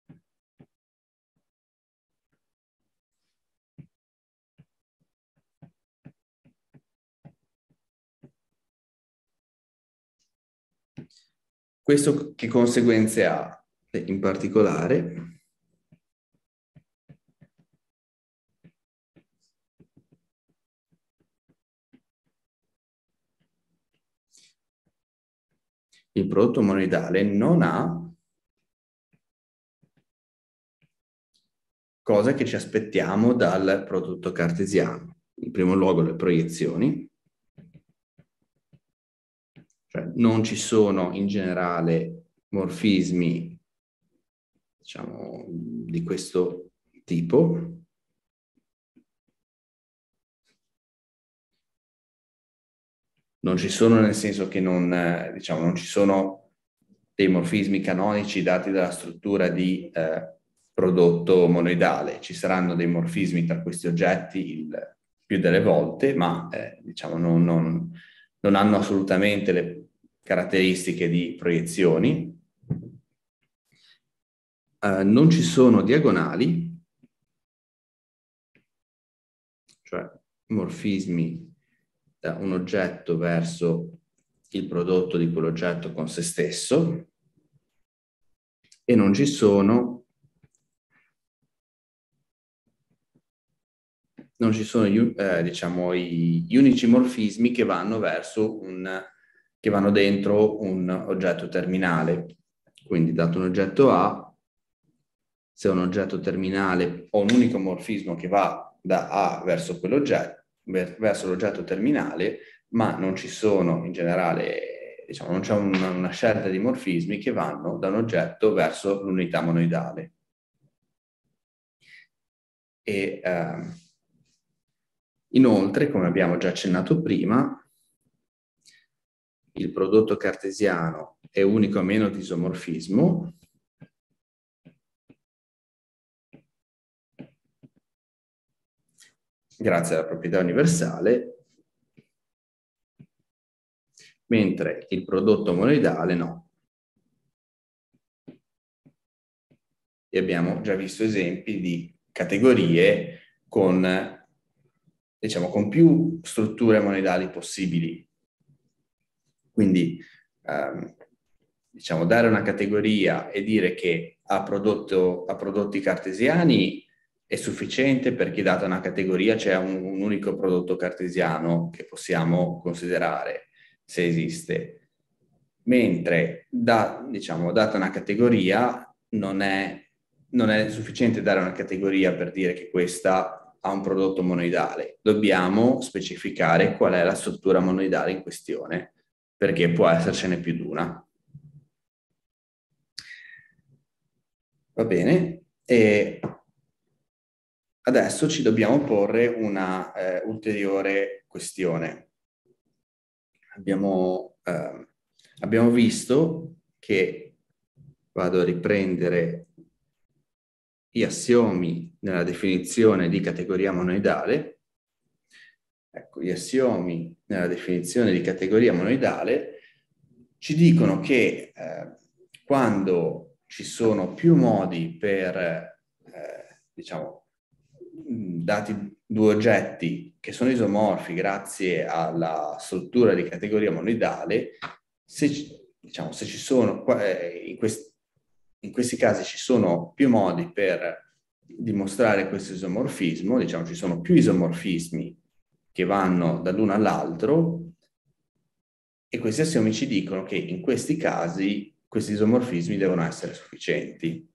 Questo che conseguenze ha? In particolare, il prodotto monoidale non ha cosa che ci aspettiamo dal prodotto cartesiano. In primo luogo le proiezioni, cioè non ci sono in generale morfismi, diciamo, di questo tipo. Non ci sono nel senso che non, diciamo, non ci sono dei morfismi canonici dati dalla struttura di eh, prodotto monoidale. Ci saranno dei morfismi tra questi oggetti il più delle volte, ma eh, diciamo, non, non, non hanno assolutamente le caratteristiche di proiezioni. Uh, non ci sono diagonali, cioè morfismi da un oggetto verso il prodotto di quell'oggetto con se stesso, e non ci sono non ci sono eh, diciamo gli unici morfismi che vanno verso un che vanno dentro un oggetto terminale. Quindi dato un oggetto A, se un oggetto terminale ho un unico morfismo che va da A verso quell'oggetto, verso l'oggetto terminale, ma non ci sono in generale, diciamo, non c'è una, una scelta di morfismi che vanno da un oggetto verso l'unità monoidale. E eh, inoltre, come abbiamo già accennato prima, il prodotto cartesiano è unico a meno di isomorfismo, grazie alla proprietà universale, mentre il prodotto monoidale no. E abbiamo già visto esempi di categorie con, diciamo, con più strutture monoidali possibili. Quindi, ehm, diciamo, dare una categoria e dire che a, prodotto, a prodotti cartesiani è sufficiente perché data una categoria c'è un, un unico prodotto cartesiano che possiamo considerare, se esiste. Mentre, da, diciamo, data una categoria, non è, non è sufficiente dare una categoria per dire che questa ha un prodotto monoidale. Dobbiamo specificare qual è la struttura monoidale in questione, perché può essercene più di una. Va bene? E adesso ci dobbiamo porre una eh, ulteriore questione. Abbiamo, eh, abbiamo visto che, vado a riprendere gli assiomi nella definizione di categoria monoidale. Ecco, gli assiomi nella definizione di categoria monoidale ci dicono che eh, quando ci sono più modi per, eh, diciamo, dati due oggetti che sono isomorfi grazie alla struttura di categoria monoidale, se, diciamo, se ci sono, eh, in, quest, in questi casi ci sono più modi per dimostrare questo isomorfismo, diciamo ci sono più isomorfismi che vanno dall'uno all'altro, e questi assiomi ci dicono che in questi casi questi isomorfismi devono essere sufficienti.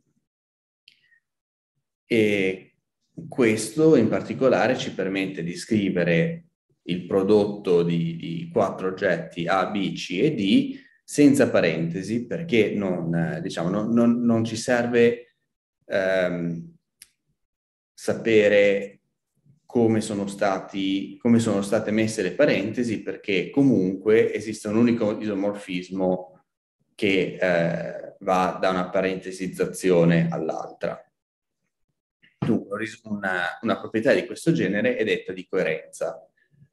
E questo in particolare ci permette di scrivere il prodotto di, di quattro oggetti A, B, C e D senza parentesi, perché non, diciamo, non, non, non ci serve ehm, sapere come sono stati, come sono state messe le parentesi, perché comunque esiste un unico isomorfismo che eh, va da una parentesizzazione all'altra. Dunque, una, una proprietà di questo genere è detta di coerenza.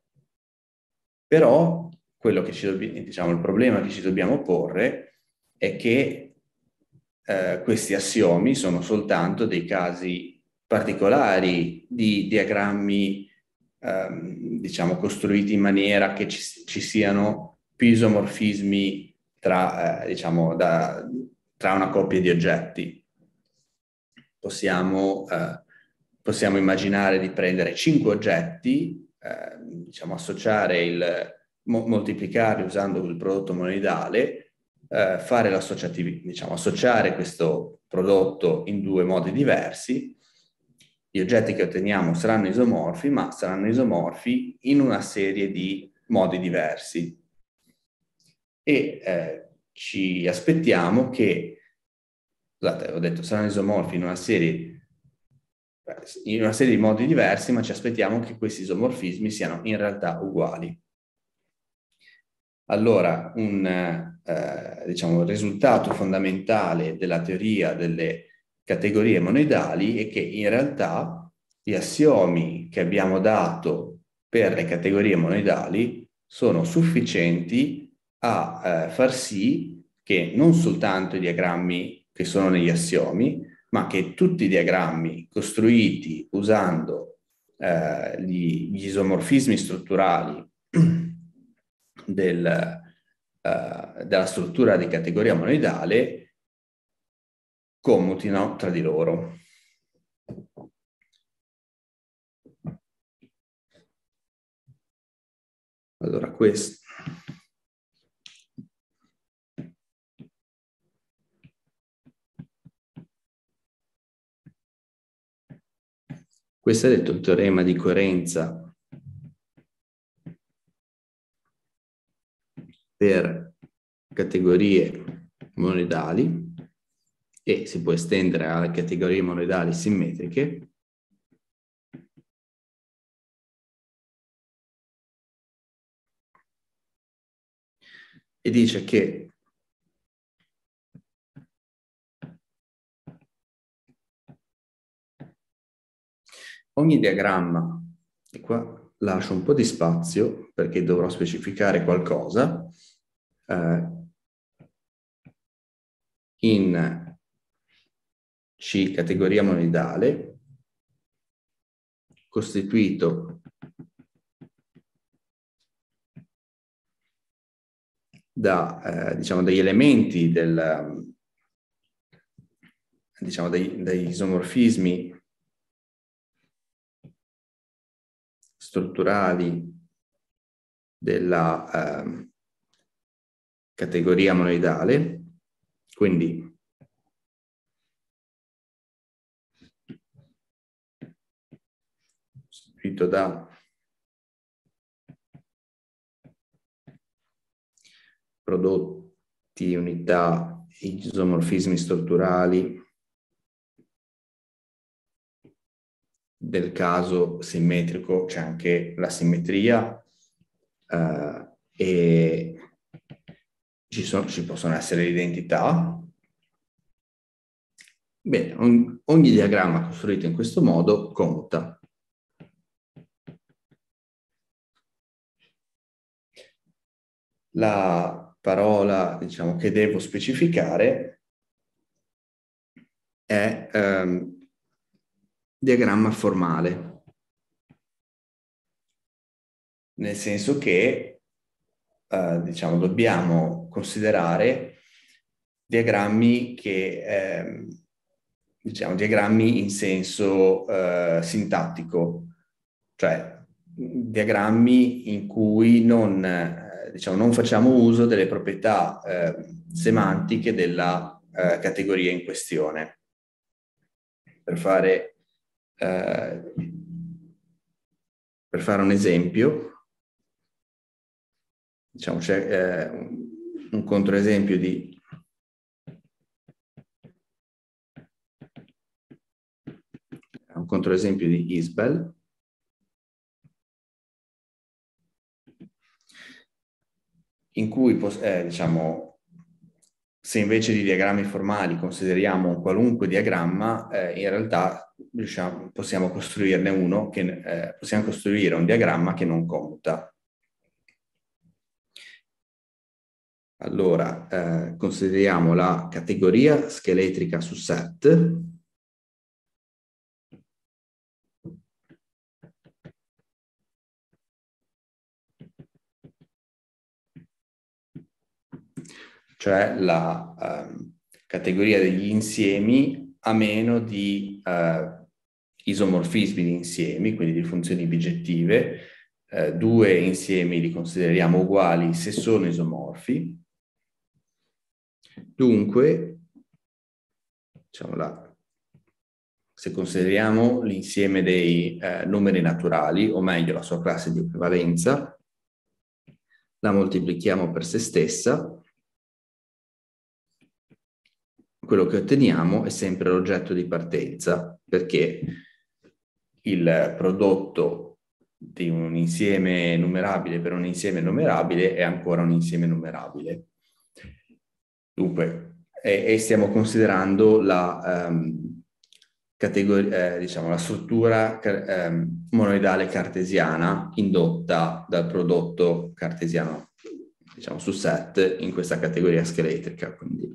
Però quello che ci dobbiamo, diciamo, il problema che ci dobbiamo porre è che eh, questi assiomi sono soltanto dei casi particolari di diagrammi, ehm, diciamo, costruiti in maniera che ci, ci siano più isomorfismi tra, eh, diciamo, da, tra una coppia di oggetti. Possiamo, eh, possiamo immaginare di prendere cinque oggetti, eh, diciamo, associare il, mo, moltiplicarli usando il prodotto monoidale, eh, fare l'associativi, diciamo, associare questo prodotto in due modi diversi. Gli oggetti che otteniamo saranno isomorfi, ma saranno isomorfi in una serie di modi diversi. E eh, ci aspettiamo che, scusate, ho detto saranno isomorfi in una serie, in una serie di modi diversi, ma ci aspettiamo che questi isomorfismi siano in realtà uguali. Allora, un eh, diciamo, risultato fondamentale della teoria delle categorie monoidali è che in realtà gli assiomi che abbiamo dato per le categorie monoidali sono sufficienti a eh, far sì che non soltanto i diagrammi che sono negli assiomi, ma che tutti i diagrammi costruiti usando eh, gli, gli isomorfismi strutturali del, uh, della struttura di categoria monoidale commutino tra di loro. Allora, questo. Questo è detto il teorema di coerenza per categorie monoidali e si può estendere alle categorie monoidali simmetriche. E dice che ogni diagramma, e qua lascio un po' di spazio perché dovrò specificare qualcosa, eh, in C categoria monoidale, costituito da, eh, diciamo, degli elementi del, diciamo, dei, degli isomorfismi strutturali della eh, categoria monoidale, quindi costituito da prodotti, unità, isomorfismi strutturali del caso simmetrico, c'è anche la simmetria eh, e ci, sono, ci possono essere le identità Bene, ogni, ogni diagramma costruito in questo modo conta. La parola, diciamo, che devo specificare è ehm, diagramma formale, nel senso che eh, diciamo, dobbiamo considerare diagrammi che ehm, diciamo diagrammi in senso eh, sintattico, cioè diagrammi in cui non, eh, diciamo, non facciamo uso delle proprietà eh, semantiche della eh, categoria in questione. Per fare, eh, per fare un esempio, diciamo, c'è eh, un, un controesempio di un controesempio di Isbell, in cui, eh, diciamo, se invece di diagrammi formali consideriamo un qualunque diagramma, eh, in realtà diciamo, possiamo costruirne uno che eh, possiamo costruire un diagramma che non conta. Allora, eh, consideriamo la categoria scheletrica su set. Cioè la eh, categoria degli insiemi a meno di eh, isomorfismi di insiemi, quindi di funzioni bigettive. Eh, due insiemi li consideriamo uguali se sono isomorfi. Dunque, diciamo la, se consideriamo l'insieme dei eh, numeri naturali, o meglio la sua classe di equivalenza, la moltiplichiamo per se stessa, quello che otteniamo è sempre l'oggetto di partenza, perché il prodotto di un insieme numerabile per un insieme numerabile è ancora un insieme numerabile. Dunque, e, e stiamo considerando la, um, categoria, eh, diciamo, la struttura um, monoidale cartesiana indotta dal prodotto cartesiano, diciamo, su set in questa categoria scheletrica. Quindi.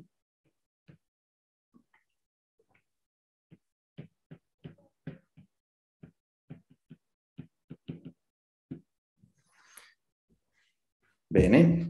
Bene.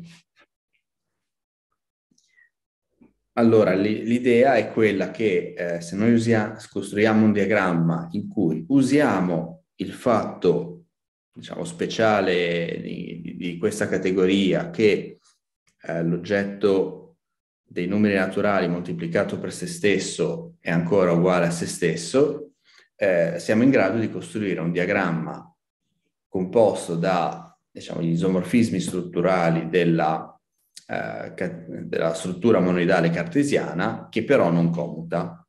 Allora, l'idea è quella che eh, se noi usiamo, costruiamo un diagramma in cui usiamo il fatto, diciamo, speciale di, di, di questa categoria, che eh, l'oggetto dei numeri naturali moltiplicato per se stesso è ancora uguale a se stesso, eh, siamo in grado di costruire un diagramma composto da, diciamo, gli isomorfismi strutturali della Eh, della struttura monoidale cartesiana, che però non commuta.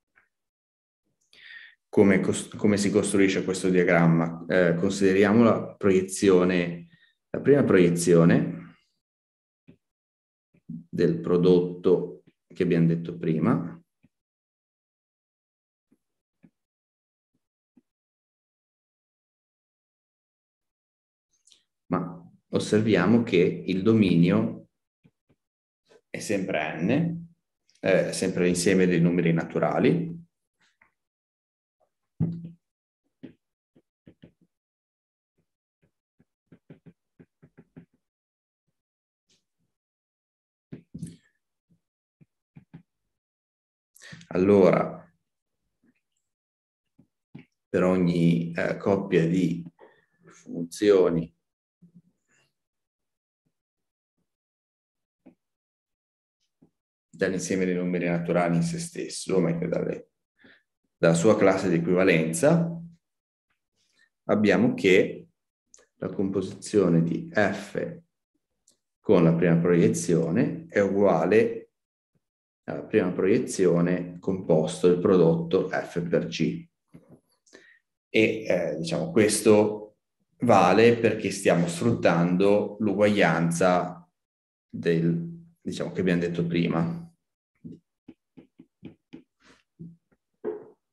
Come, come si costruisce questo diagramma? Eh, consideriamo la proiezione, la prima proiezione del prodotto che abbiamo detto prima. Ma osserviamo che il dominio è sempre n, è sempre l'insieme dei numeri naturali. Allora, per ogni eh, coppia di funzioni dall'insieme dei numeri naturali in se stesso, o meglio dalle, dalla sua classe di equivalenza, abbiamo che la composizione di F con la prima proiezione è uguale alla prima proiezione composto il prodotto F per G. E eh, diciamo questo vale perché stiamo sfruttando l'uguaglianza del, diciamo, che abbiamo detto prima.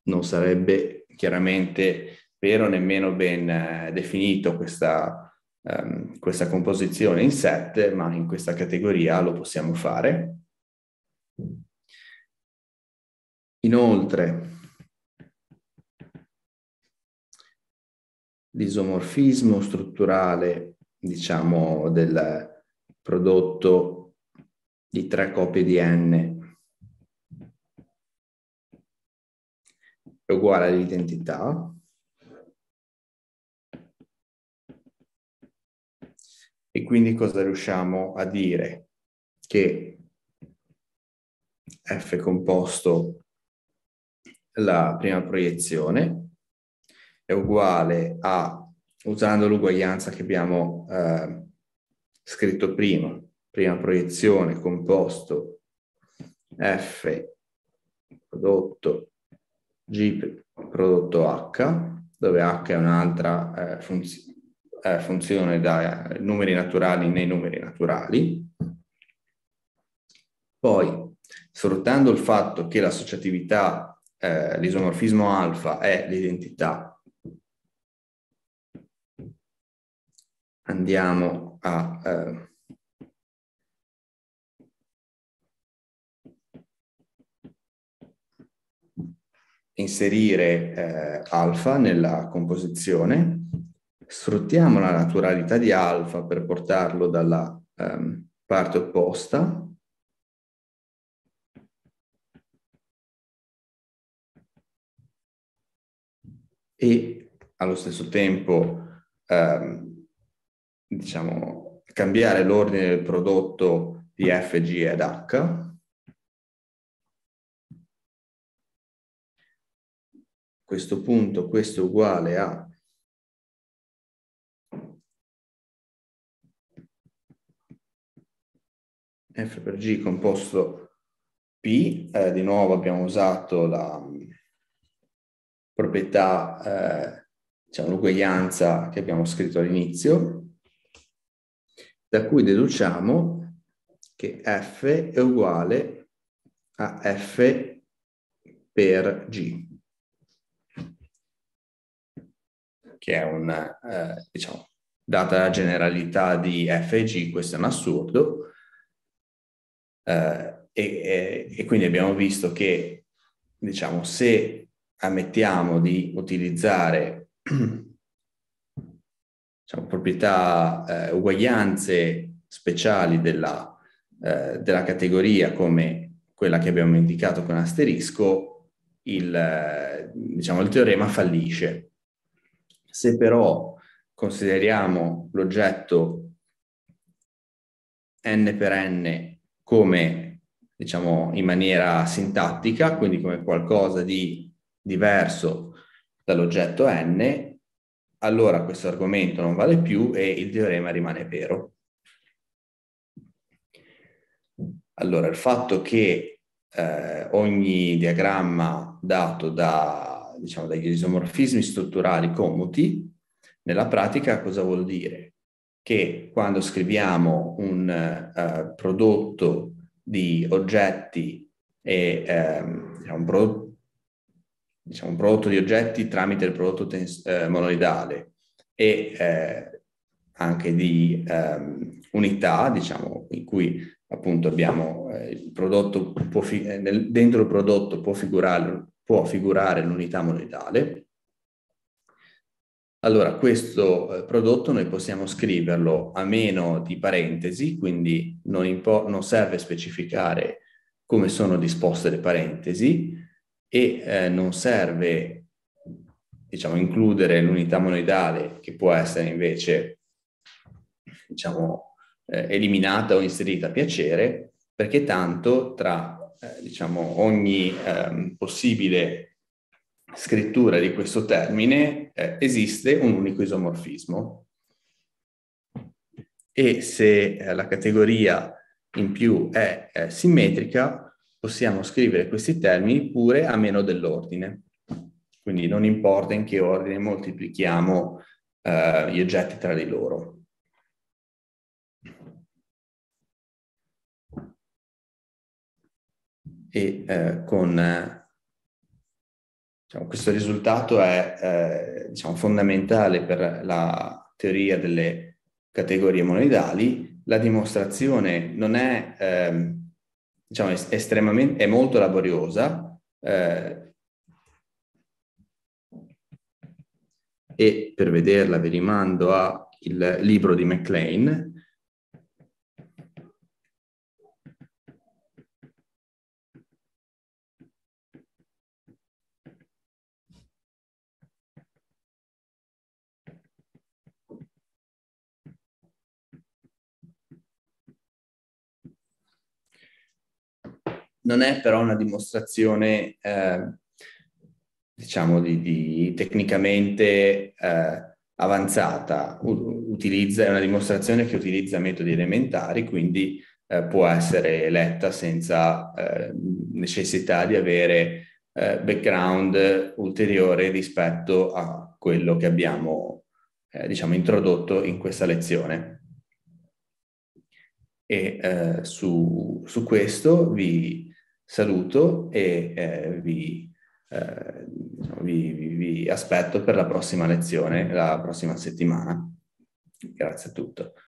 non sarebbe chiaramente vero nemmeno ben eh, definito questa, ehm, questa composizione in set, ma in questa categoria lo possiamo fare. Inoltre, l'isomorfismo strutturale, diciamo, del prodotto di tre coppie di n è uguale all'identità. E quindi cosa riusciamo a dire? Che F composto, la prima proiezione, è uguale a, usando l'uguaglianza che abbiamo eh, scritto prima, prima proiezione composto F prodotto G prodotto H, dove H è un'altra eh, funz eh, funzione da numeri naturali nei numeri naturali. Poi, sfruttando il fatto che l'associatività, eh, l'isomorfismo alfa è l'identità, andiamo a eh, inserire eh, alfa nella composizione, sfruttiamo la naturalità di alfa per portarlo dalla ehm, parte opposta e allo stesso tempo ehm, diciamo cambiare l'ordine del prodotto di F, G ed H. A questo punto questo è uguale a F per G composto P, eh, di nuovo abbiamo usato la proprietà, eh, diciamo l'uguaglianza che abbiamo scritto all'inizio, da cui deduciamo che F è uguale a F per G, che è un, eh, diciamo, data la generalità di F e G, questo è un assurdo, eh, e, e, e quindi abbiamo visto che, diciamo, se ammettiamo di utilizzare diciamo, proprietà, eh, uguaglianze speciali della, eh, della categoria come quella che abbiamo indicato con asterisco, il, eh, diciamo, il teorema fallisce. Se però consideriamo l'oggetto n per n come, diciamo, in maniera sintattica, quindi come qualcosa di diverso dall'oggetto n, allora questo argomento non vale più e il teorema rimane vero. Allora, il fatto che eh, ogni diagramma dato da, diciamo, dagli isomorfismi strutturali commuti, nella pratica cosa vuol dire? Che quando scriviamo un uh, prodotto di oggetti e ehm, diciamo, un, prodotto, diciamo, un prodotto di oggetti tramite il prodotto eh, monoidale e eh, anche di ehm, unità, diciamo, in cui appunto abbiamo eh, il prodotto, può nel, dentro il prodotto può figurare, può figurare l'unità monoidale. Allora, questo eh, prodotto noi possiamo scriverlo a meno di parentesi, quindi non, non serve specificare come sono disposte le parentesi e eh, non serve, diciamo, includere l'unità monoidale che può essere invece, diciamo, eh, eliminata o inserita a piacere, perché tanto tra, eh, diciamo, ogni eh, possibile scrittura di questo termine eh, esiste un unico isomorfismo. E se eh, la categoria in più è eh, simmetrica, possiamo scrivere questi termini pure a meno dell'ordine. Quindi non importa in che ordine moltiplichiamo eh, gli oggetti tra di loro. E eh, con eh, diciamo, questo risultato è eh, diciamo, fondamentale per la teoria delle categorie monoidali. La dimostrazione non è, ehm, diciamo, es- estremamente, è molto laboriosa, eh, e per vederla vi rimando al libro di McLean. Non è però una dimostrazione, eh, diciamo, di, di tecnicamente eh, avanzata. U- utilizza, è una dimostrazione che utilizza metodi elementari, quindi eh, può essere letta senza eh, necessità di avere eh, background ulteriore rispetto a quello che abbiamo, eh, diciamo, introdotto in questa lezione. E eh, su, su questo vi saluto e eh, vi, eh, diciamo, vi, vi, vi aspetto per la prossima lezione, la prossima settimana. Grazie a tutti.